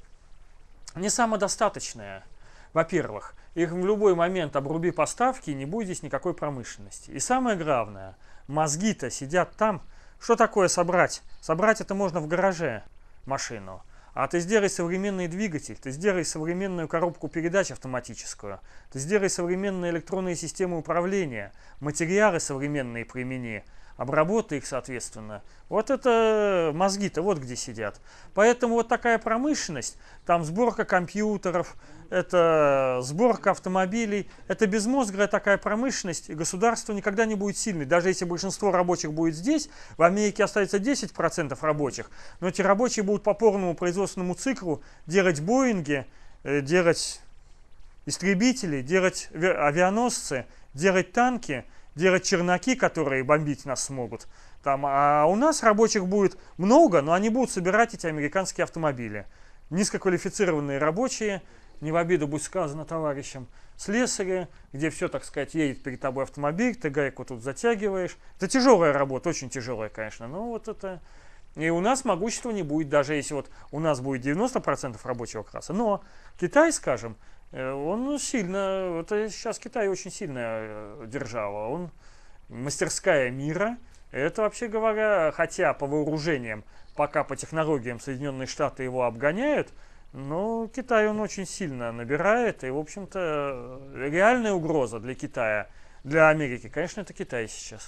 не самодостаточные. Во-первых, их в любой момент обруби поставки, и не будет здесь никакой промышленности. И самое главное, мозги-то сидят там. Что такое собрать? Собрать это можно в гараже машину. А ты сделай современный двигатель, ты сделай современную коробку передач автоматическую, ты сделай современные электронные системы управления, материалы современные примени, обработай их соответственно. Вот это мозги-то вот где сидят. Поэтому вот такая промышленность, там сборка компьютеров, это сборка автомобилей, это безмозглая такая промышленность, и государство никогда не будет сильным. Даже если большинство рабочих будет здесь, в Америке останется десять процентов рабочих, но эти рабочие будут по полному производственному циклу делать Боинги, делать истребители, делать авианосцы, делать танки, делать черноки, которые бомбить нас смогут. Там, а у нас рабочих будет много, но они будут собирать эти американские автомобили. Низкоквалифицированные рабочие, не в обиду будет сказано товарищам, слесари, где все, так сказать, едет перед тобой автомобиль, ты гайку тут затягиваешь. Это тяжелая работа, очень тяжелая, конечно, но вот это... И у нас могущества не будет, даже если вот у нас будет девяносто процентов рабочего класса. Но Китай, скажем, он сильно, это сейчас Китай очень сильная держава, он мастерская мира. Это, вообще говоря, хотя по вооружениям, пока по технологиям Соединенные Штаты его обгоняют, но Китай он очень сильно набирает, и, в общем-то, реальная угроза для Китая, для Америки, конечно, это Китай сейчас.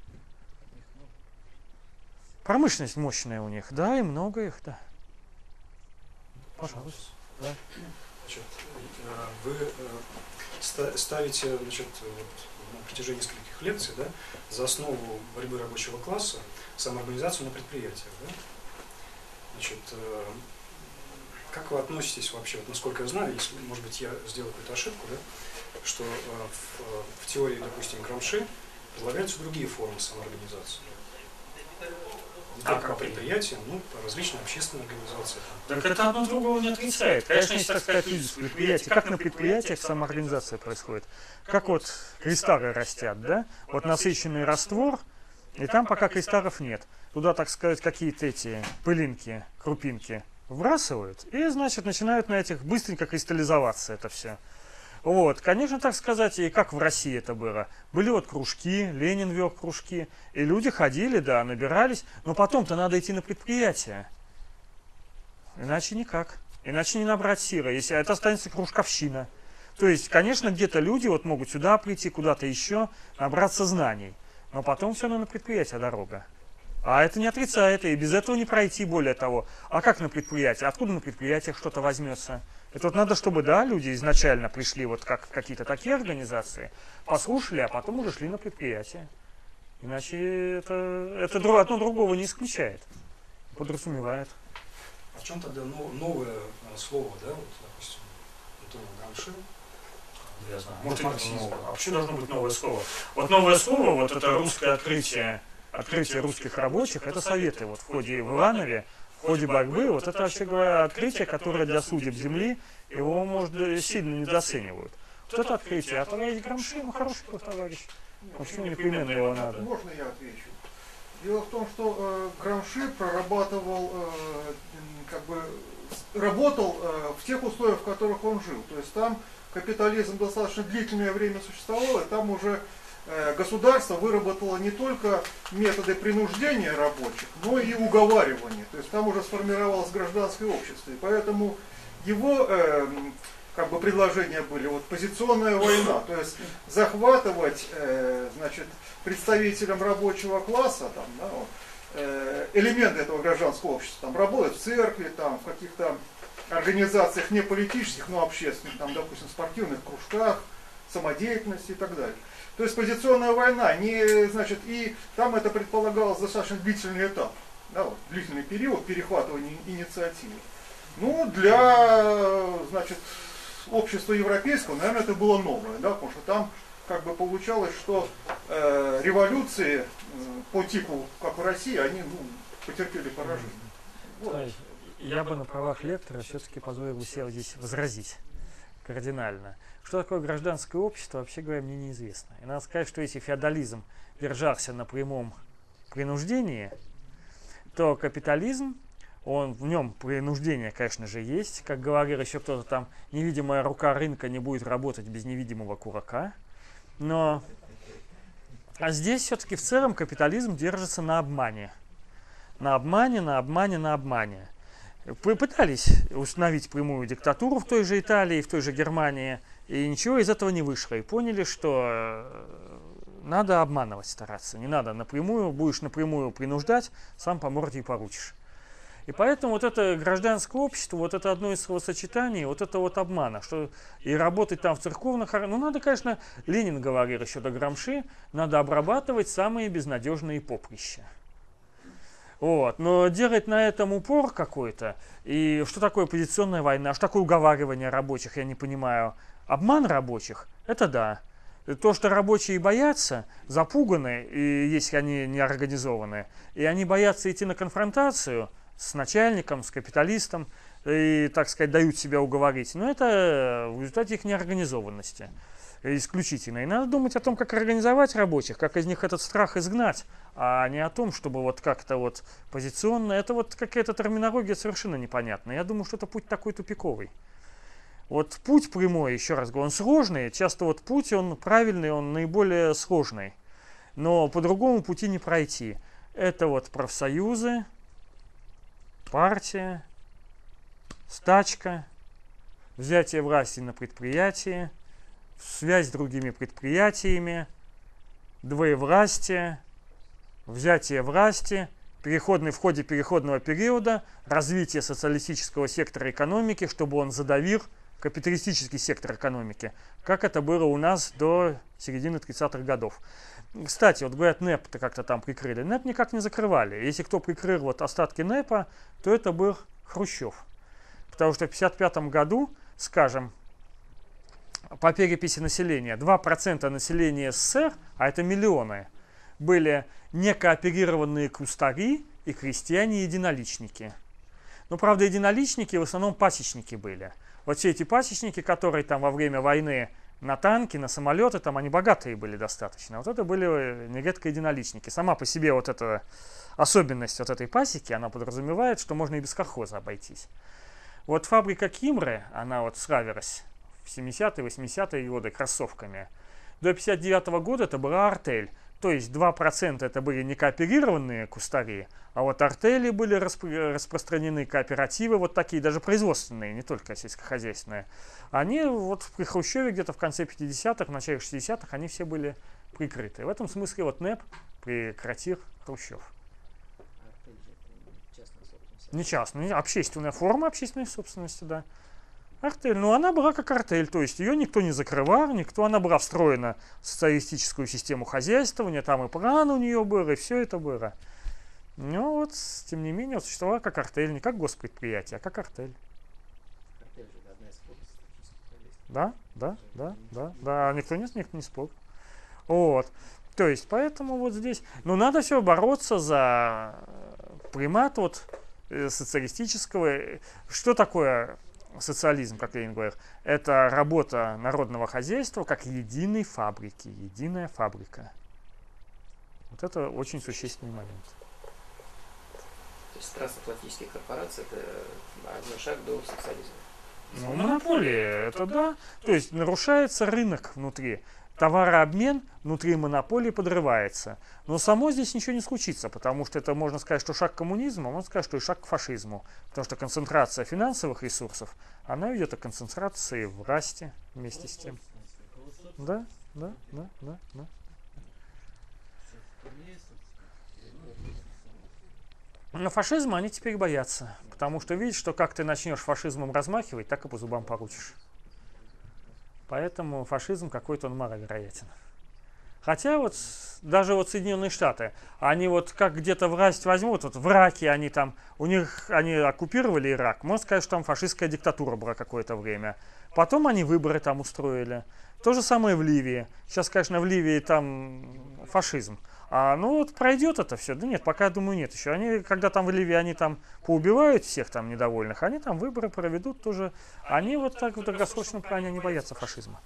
Промышленность мощная у них, да, и много их, да. Пожалуйста. Да. Значит, вы ставите, значит, вот, на протяжении нескольких лекций, да, за основу борьбы рабочего класса самоорганизацию на предприятиях. Да? Значит, как вы относитесь вообще, вот, насколько я знаю, если, может быть, я сделал какую-то ошибку, да, что в, в теории, допустим, Грамши предлагаются другие формы самоорганизации. Не А только предприятия, ну, различные общественные организации. Так это одно другого не отрицает. Конечно, если так сказать, люди с предприятий, как на предприятиях самоорганизация происходит. Как вот кристаллы растят, да? Вот насыщенный раствор, и там пока кристаллов нет. Туда, так сказать, какие-то эти пылинки, крупинки вбрасывают, и, значит, начинают на этих быстренько кристаллизоваться это все. Вот, конечно, так сказать, и как в России это было. Были вот кружки, Ленин вел кружки, и люди ходили, да, набирались, но потом-то надо идти на предприятие. Иначе никак. Иначе не набрать сира, если это останется кружковщина. То есть, конечно, где-то люди вот могут сюда прийти, куда-то еще, набраться знаний. Но потом все равно на предприятие дорога. А это не отрицает, и без этого не пройти, более того. А как на предприятии? Откуда на предприятиях что-то возьмется? Это вот надо, чтобы, да, люди изначально пришли вот как какие-то такие организации, послушали, а потом уже шли на предприятие. Иначе это, это одно другого не исключает, подразумевает. А в чем тогда новое слово, да, вот, допустим, это грамши? Я знаю. Может, это новое. А вообще должно быть новое слово. Вот новое слово, вот это русское открытие, открытие русских рабочих, это советы. Вот в ходе в Иванове, в ходе борьбы, вот это, вообще говоря, открытие, которое для судеб земли, его, может, сильно недооценивают. Вот это открытие. А товарищ Грамши, ну, хороший был товарищ. Почему непременно его надо? Можно я отвечу? Дело в том, что э, Грамши прорабатывал, э, как бы, работал э, в тех условиях, в которых он жил. То есть там капитализм достаточно длительное время существовал, и там уже э, государство выработало не только методы принуждения рабочих, но и уговаривания. То есть там уже сформировалось гражданское общество. И поэтому его э, как бы предложения были вот позиционная война, то есть захватывать, э, значит, представителям рабочего класса там, да, вот, э, элементы этого гражданского общества, там, работать в церкви, там, в каких-то организациях не политических, но общественных, там, допустим, спортивных кружках, самодеятельности и так далее. То есть позиционная война, не, значит, и там это предполагалось достаточно длительный этап, да, вот, длительный период перехватывания инициативы. Ну, для, значит, общества европейского, наверное, это было новое, да, потому что там как бы получалось, что э, революции э, по типу, как в России, они, ну, потерпели поражение. Вот. Я бы на правах лектора все-таки позволил себе здесь возразить кардинально. Что такое гражданское общество, вообще говоря, мне неизвестно. И надо сказать, что если феодализм держался на прямом принуждении, то капитализм, он, в нем принуждение, конечно же, есть. Как говорил еще кто-то там, невидимая рука рынка не будет работать без невидимого кулака. Но а здесь все-таки в целом капитализм держится на обмане. На обмане, на обмане, на обмане. Пытались установить прямую диктатуру в той же Италии, в той же Германии, и ничего из этого не вышло. И поняли, что надо обманывать, стараться. Не надо напрямую, будешь напрямую принуждать, сам по морде и поручишь. И поэтому вот это гражданское общество, вот это одно из словосочетаний, вот это вот обмана, что и работать там в церковных, ну надо, конечно, Ленин говорил еще до Грамши, надо обрабатывать самые безнадежные поприща. Вот. Но делать на этом упор какой-то, и что такое позиционная война, что такое уговаривание рабочих, я не понимаю. Обман рабочих, это да. То, что рабочие боятся, запуганы, и если они не организованы, и они боятся идти на конфронтацию с начальником, с капиталистом, и, так сказать, дают себя уговорить. Но это в результате их неорганизованности исключительно. И надо думать о том, как организовать рабочих, как из них этот страх изгнать, а не о том, чтобы вот как-то вот позиционно. Это вот какая-то терминология совершенно непонятная. Я думаю, что это путь такой тупиковый. Вот путь прямой, еще раз говорю, он сложный. Часто вот путь, он правильный, он наиболее сложный. Но по другому пути не пройти. Это вот профсоюзы, партия, стачка, взятие власти на предприятии, связь с другими предприятиями, двоевластие, взятие власти, переходный, в ходе переходного периода развитие социалистического сектора экономики, чтобы он задавил капиталистический сектор экономики, как это было у нас до середины тридцатых годов. Кстати, вот говорят, НЭП-то как-то там прикрыли. НЭП никак не закрывали. Если кто прикрыл вот остатки НЭПа, то это был Хрущев. Потому что в тысяча девятьсот пятьдесят пятом году, скажем, по переписи населения, два процента населения СССР, а это миллионы, были некооперированные кустари и крестьяне-единоличники. Но, правда, единоличники в основном пасечники были. Вот все эти пасечники, которые там во время войны на танки, на самолеты, там они богатые были достаточно. Вот это были нередко единоличники. Сама по себе вот эта особенность вот этой пасеки, она подразумевает, что можно и без колхоза обойтись. Вот фабрика Кимры, она вот славилась в семидесятые, восьмидесятые годы кроссовками. До пятьдесят девятого года это была артель. То есть два процента это были не кооперированные кустари, а вот артели были распро- распространены, кооперативы вот такие, даже производственные, не только сельскохозяйственные. Они вот при Хрущеве где-то в конце пятидесятых, в начале шестидесятых, они все были прикрытые. В этом смысле вот НЭП прекратил Хрущев. Не частная, не общественная форма общественной собственности, да. Артель, ну она была как артель, то есть ее никто не закрывал, никто, она была встроена в социалистическую систему хозяйствования, там и план у нее был, и все это было. Но вот, тем не менее, вот, существовала как артель, не как госпредприятие, а как артель. Да, да, да, да, да, никто не, никто не спорит. Вот, то есть, поэтому вот здесь, ну надо все бороться за примат вот социалистического. Что такое социализм, как Ленин говорит? Это работа народного хозяйства как единой фабрики, единая фабрика. Вот это очень существенный момент. То есть трансатлантические корпорации — это один шаг до социализма. Ну, монополия, это да. То есть нарушается рынок внутри. Товарообмен внутри монополии подрывается. Но само здесь ничего не случится, потому что это можно сказать, что шаг к коммунизму, а можно сказать, что и шаг к фашизму. Потому что концентрация финансовых ресурсов, она ведет к концентрации власти вместе с тем. Да, да, да, да, да. Но фашизма они теперь боятся, потому что видят, что как ты начнешь фашизмом размахивать, так и по зубам получишь. Поэтому фашизм какой-то он маловероятен. Хотя вот даже вот Соединенные Штаты, они вот как где-то власть возьмут, вот в Ираке они там, у них, они оккупировали Ирак, можно сказать, что там фашистская диктатура была какое-то время. Потом они выборы там устроили. То же самое в Ливии. Сейчас, конечно, в Ливии там фашизм. А ну вот пройдет это все. Да нет, пока, думаю, нет еще. Они, когда там в Ливии, они там поубивают всех там недовольных, они там выборы проведут тоже. Они вот так в долгосрочном плане не боятся фашизма.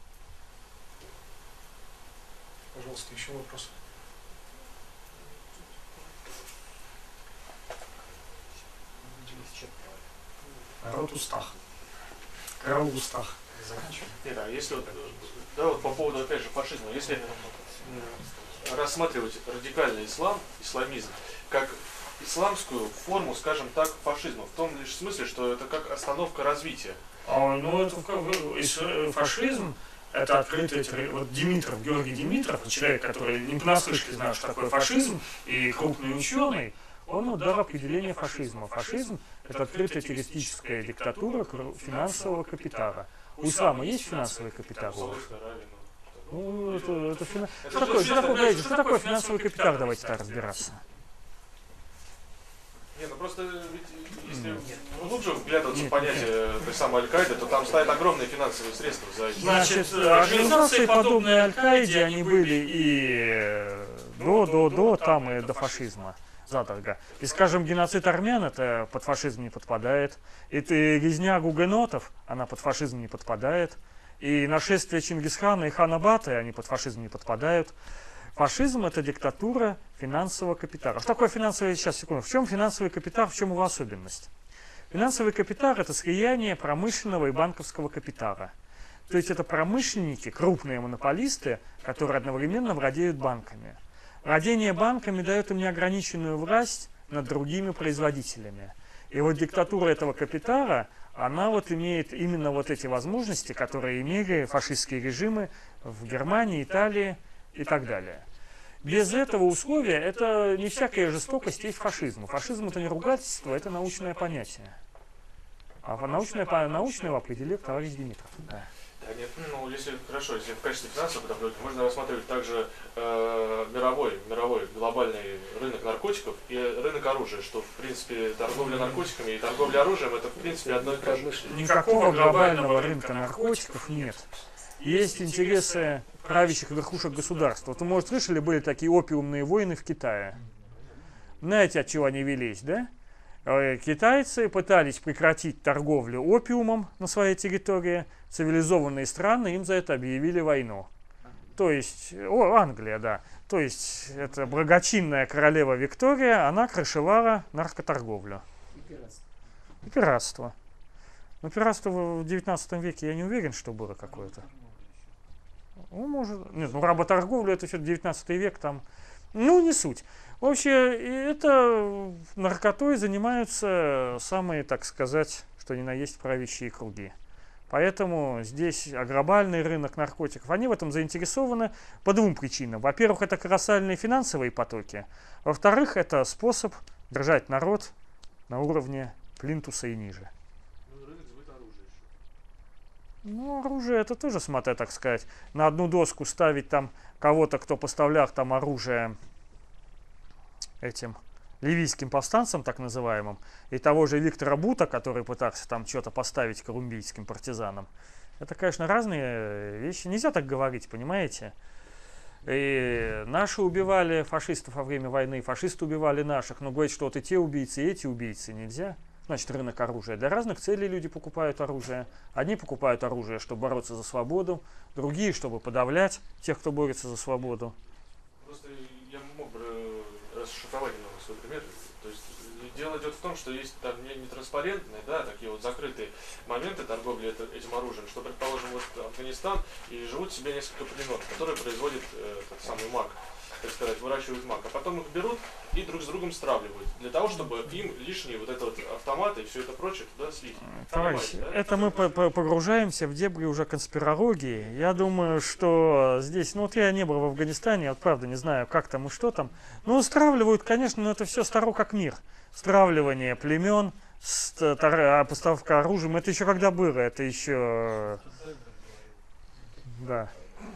Пожалуйста, еще вопрос. Народ устах. Король устах. Нет, а если вот, да, вот по поводу, опять же, фашизма, если рассматривать радикальный ислам, исламизм, как исламскую форму, скажем так, фашизма, в том лишь смысле, что это как остановка развития. А, ну, это фашизм, это открытый, вот Димитров, Георгий Димитров, человек, который не понаслышке знает, что такое фашизм, и крупный ученый, он дал определение фашизма. Фашизм – это открытая террористическая диктатура финансового капитала. У ислама есть финансовый капитал? Ну, это, это фина... что, такое, что, такое, говорите, что такое финансовый капитал? Давайте так разбираться. Не, ну просто ведь, если глубже вглядываться в понятие той самой Аль-Каиды, то там стоят огромные финансовые средства за этим. Значит, организации, подобные Аль-Каиде, они были и до, до, до, там и до фашизма. Задорого. И, скажем, геноцид армян, это под фашизм не подпадает. И резня гугенотов, она под фашизм не подпадает. И нашествие Чингисхана и хана Баты, они под фашизм не подпадают. Фашизм – это диктатура финансового капитала. Что такое финансовый, сейчас, секунду, в чем финансовый капитал, в чем его особенность? Финансовый капитал – это слияние промышленного и банковского капитала. То есть это промышленники, крупные монополисты, которые одновременно владеют банками. Владение банками дает им неограниченную власть над другими производителями. И вот диктатура этого капитала, она вот имеет именно вот эти возможности, которые имели фашистские режимы в Германии, Италии и так далее. Без этого условия это не всякая жестокость есть фашизм. Фашизм это не ругательство, это научное понятие. А научное, научное его определил товарищ Димитров. Да. Да нет, ну если хорошо, если в качестве финансового подоплёки, можно рассматривать также э, мировой, мировой глобальный рынок наркотиков и рынок оружия, что в принципе торговля наркотиками и торговля оружием это в принципе одно и то же. Никакого глобального рынка наркотиков нет. Есть интересы правящих верхушек государства. Вот вы, может, слышали, были такие опиумные войны в Китае. Знаете, от чего они велись, да? Китайцы пытались прекратить торговлю опиумом на своей территории. Цивилизованные страны им за это объявили войну. То есть, о, Англия, да. То есть, это благочинная королева Виктория, она крышевала наркоторговлю. И пиратство. И пиратство. Но пиратство в девятнадцатом веке я не уверен, что было какое-то. Ну, может, нет, ну работорговля это все девятнадцатый век, там, ну, не суть. Вообще, это наркотой занимаются самые, так сказать, что ни на есть правящие круги. Поэтому здесь глобальный рынок наркотиков, они в этом заинтересованы по двум причинам. Во-первых, это колоссальные финансовые потоки. Во-вторых, это способ держать народ на уровне плинтуса и ниже. Ну, оружие это тоже, смотря, так сказать, на одну доску ставить там кого-то, кто поставлял там оружие этим ливийским повстанцам, так называемым, и того же Виктора Бута, который пытался там что-то поставить колумбийским партизанам. Это, конечно, разные вещи. Нельзя так говорить, понимаете? И наши убивали фашистов во время войны, фашисты убивали наших, но говорить, что вот и те убийцы, и эти убийцы, нельзя. Значит, рынок оружия. Для разных целей люди покупают оружие. Одни покупают оружие, чтобы бороться за свободу, другие, чтобы подавлять тех, кто борется за свободу. Просто я мог бы расшифровать немного свой пример. То есть дело идет в том, что есть там нетранспарентные, да, такие вот закрытые моменты торговли это, этим оружием, что, предположим, вот Афганистан и живут себе несколько племен, которые производят э, этот самый мак, так сказать, выращивают мак, а потом их берут и друг с другом стравливают, для того, чтобы им лишние вот это вот автоматы и все это прочее туда слить. Товарищи, да? Это мы погружаемся в дебри уже конспирологии. Я думаю, что здесь, ну вот я не был в Афганистане, вот правда не знаю, как там и что там. Ну, стравливают, конечно, но это все старо как мир. Стравливание племен, поставка оружием, это еще когда было, это еще... Да.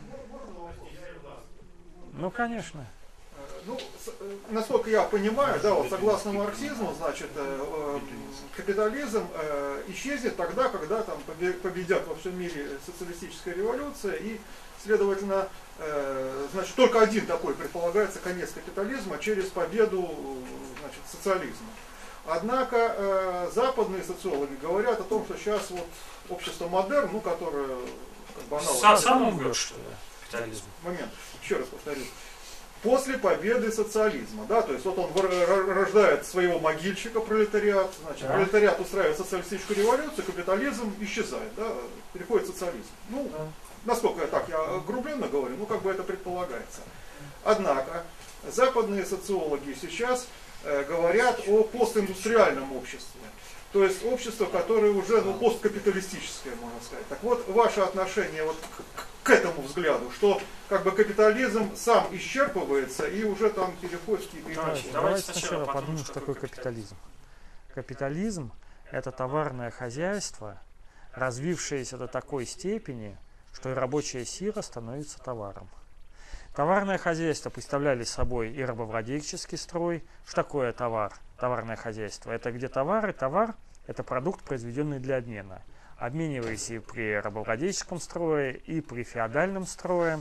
Ну, конечно. Ну, насколько я понимаю, да, вот согласно марксизму, значит, э, капитализм э, исчезнет тогда, когда там победят во всем мире социалистическая революция, и, следовательно, э, значит, только один такой предполагается конец капитализма через победу, значит, социализма. Однако э, западные социологи говорят о том, что сейчас вот общество модерн, ну, которое как бы аналог... Сам умрет, что ли, капитализм. Момент, еще раз повторю. После победы социализма, да, то есть вот он рождает своего могильщика, пролетариат, значит, да. Пролетариат устраивает социалистическую революцию, капитализм исчезает, да, переходит социализм. Ну, да. Насколько я так, я грубленно говорю, ну, как бы это предполагается. Однако, западные социологи сейчас э, говорят о постиндустриальном обществе. То есть общество, которое уже, ну, посткапиталистическое, можно сказать. Так вот, ваше отношение вот к, к этому взгляду, что как бы капитализм сам исчерпывается и уже там переходит в какие-то иначе. Давайте, давайте сначала подумаем, что такое капитализм. Капитализм – это товарное хозяйство, развившееся до такой степени, что и рабочая сила становится товаром. Товарное хозяйство представляли собой и рабовладельческий строй. Что такое товар? Товарное хозяйство. Это где товар, и товар – это продукт, произведенный для обмена. Обмениваясь и при рабовладельческом строе, и при феодальном строе.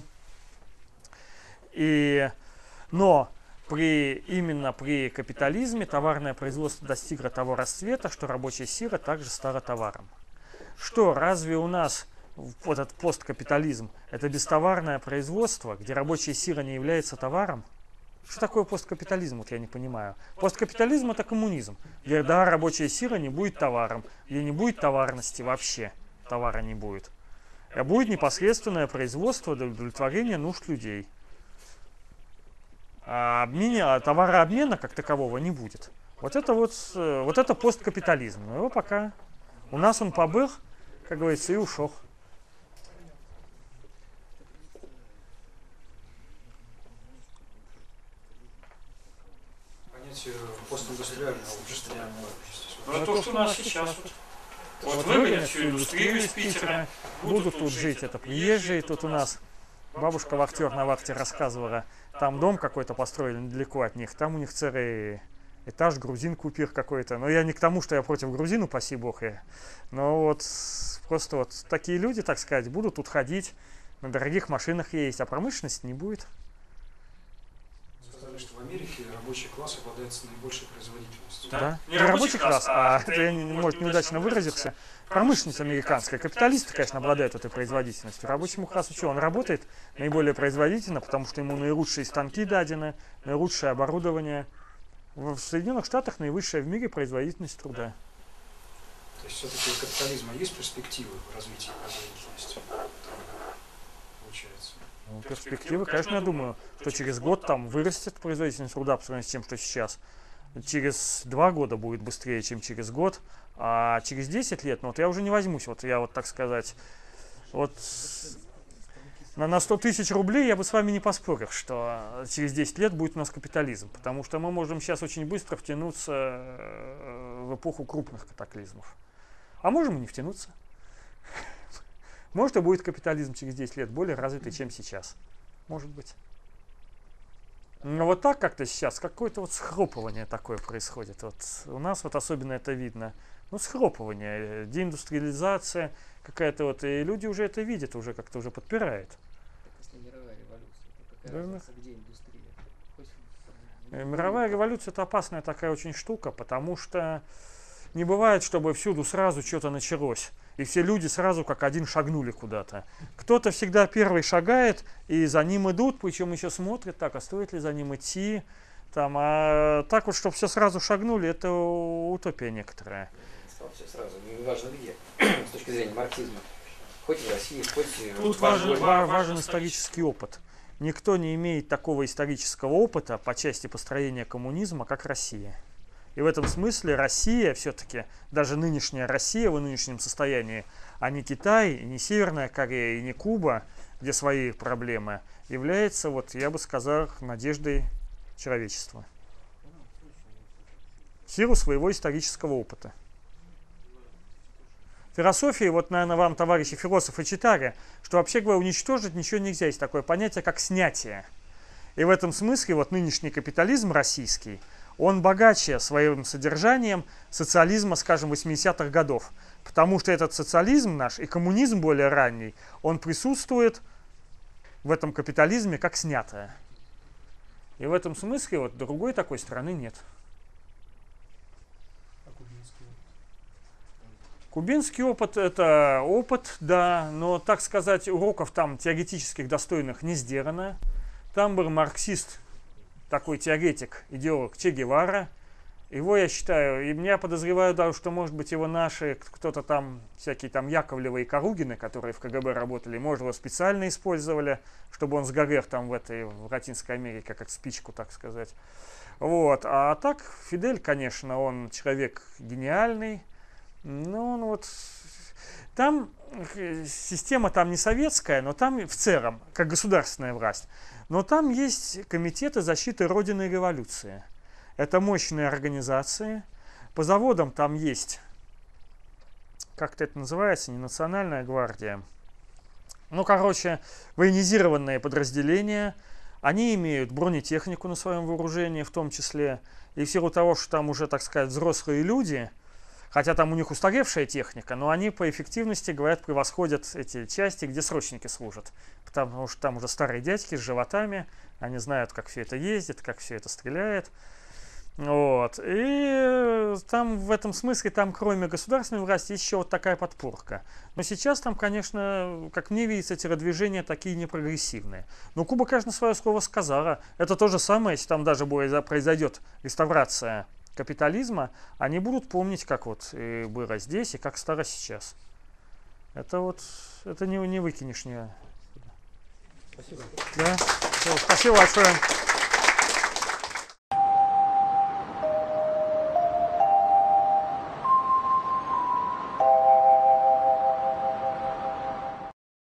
И, но при, именно при капитализме товарное производство достигло того расцвета, что рабочая сила также стала товаром. Что, разве у нас вот этот посткапитализм – это бестоварное производство, где рабочая сила не является товаром? Что такое посткапитализм, вот я не понимаю. Посткапитализм – это коммунизм, где, да, рабочая сила не будет товаром, где не будет товарности вообще, товара не будет. А будет непосредственное производство для удовлетворения нужд людей. А, обмене, а товарообмена как такового не будет. Вот это вот, вот это посткапитализм. Но его пока у нас он побыл, как говорится, и ушел. Постиндустриальное общество. Ну, это то, что у нас сейчас. Вот, вот, вот выгонят всю индустрию из Питера, будут тут жить, это приезжие, тут у нас бабушка вахтер на вахте рассказывала, там дом какой-то построили недалеко от них, там у них целый этаж, грузин купир какой-то. Но я не к тому, что я против грузин, упаси бог, я. Но вот просто вот такие люди, так сказать, будут тут ходить, на дорогих машинах ездить, а промышленности не будет. Что в Америке рабочий класс обладает наибольшей производительностью. Да, да. Не, не рабочий класс, а, это я, может, неудачно выразился. Промышленность американская. Капиталисты, конечно, обладают этой производительностью. Рабочему классу что? Он работает наиболее производительно, потому что ему наилучшие станки дадены, наилучшее оборудование. В Соединенных Штатах наивысшая в мире производительность труда. То есть все-таки у капитализма есть перспективы в развитии производительности? Получается. Ну, перспективы, конечно, я думаю, что через год там вырастет производительность труда по сравнению с тем, что сейчас. через два года будет быстрее, чем через год, а через десять лет, ну вот я уже не возьмусь, вот я вот так сказать, вот на, на сто тысяч рублей я бы с вами не поспорил, что через десять лет будет у нас капитализм, потому что мы можем сейчас очень быстро втянуться в эпоху крупных катаклизмов. А можем и не втянуться. Может, и будет капитализм через десять лет более развитый, чем сейчас. Может быть. Но вот так как-то сейчас, какое-то вот схлопывание такое происходит. Вот у нас вот особенно это видно. Ну, схлопывание, деиндустриализация какая-то вот. И люди уже это видят, уже как-то уже подпирают. Если мировая революция, то какая Да, разница, где индустрия? Хоть в- Э, Мировая революция это опасная такая очень штука, потому что не бывает, чтобы всюду сразу что-то началось. И все люди сразу как один шагнули куда-то. Кто-то всегда первый шагает, и за ним идут, причем еще смотрят, так, а стоит ли за ним идти. Там, а так вот, чтобы все сразу шагнули, это утопия некоторая. Стало все сразу, неважно где, с точки зрения марксизма. Хоть в России, хоть Тут в важен, ва- важен исторический опыт. Никто не имеет такого исторического опыта по части построения коммунизма, как Россия. И в этом смысле Россия все-таки, даже нынешняя Россия в нынешнем состоянии, а не Китай, и не Северная Корея, и не Куба, где свои проблемы, является, вот я бы сказал, надеждой человечества. В силу своего исторического опыта. В философии, вот, наверное, вам, товарищи философы, читали, что вообще говоря, уничтожить ничего нельзя. Есть такое понятие, как снятие. И в этом смысле вот нынешний капитализм российский, он богаче своим содержанием социализма, скажем, восьмидесятых годов. Потому что этот социализм наш и коммунизм более ранний, он присутствует в этом капитализме как снятое. И в этом смысле вот другой такой страны нет. Кубинский опыт – это опыт, да, но, так сказать, уроков там теоретических достойных не сделано. Там был марксист, такой теоретик, идеолог Че Гевара. Его, я считаю, и меня подозреваю даже, что, может быть, его наши, кто-то там, всякие там Яковлевы и Коругины, которые в ка гэ бэ работали, может, его специально использовали, чтобы он сгорел там в этой, в Латинской Америке, как спичку, так сказать. Вот. А так, Фидель, конечно, он человек гениальный. Ну, ну вот, там система там не советская, но там в целом, как государственная власть. Но там есть комитеты защиты Родины и революции. Это мощные организации. По заводам там есть, как-то это называется, не Национальная гвардия. Ну, короче, военизированные подразделения. Они имеют бронетехнику на своем вооружении в том числе. И в силу того, что там уже, так сказать, взрослые люди, хотя там у них устаревшая техника, но они по эффективности, говорят, превосходят эти части, где срочники служат. Потому что там уже старые дядьки с животами, они знают, как все это ездит, как все это стреляет. Вот. И там в этом смысле, там кроме государственной власти, есть еще вот такая подпорка. Но сейчас там, конечно, как мне видится, телодвижения такие непрогрессивные. Но Куба, конечно, свое слово сказала. Это то же самое, если там даже произойдет реставрация капитализма, они будут помнить, как вот и было здесь, и как стало сейчас. Это вот, это не, не выкинешь. Не... Спасибо. Да? Все, спасибо большое.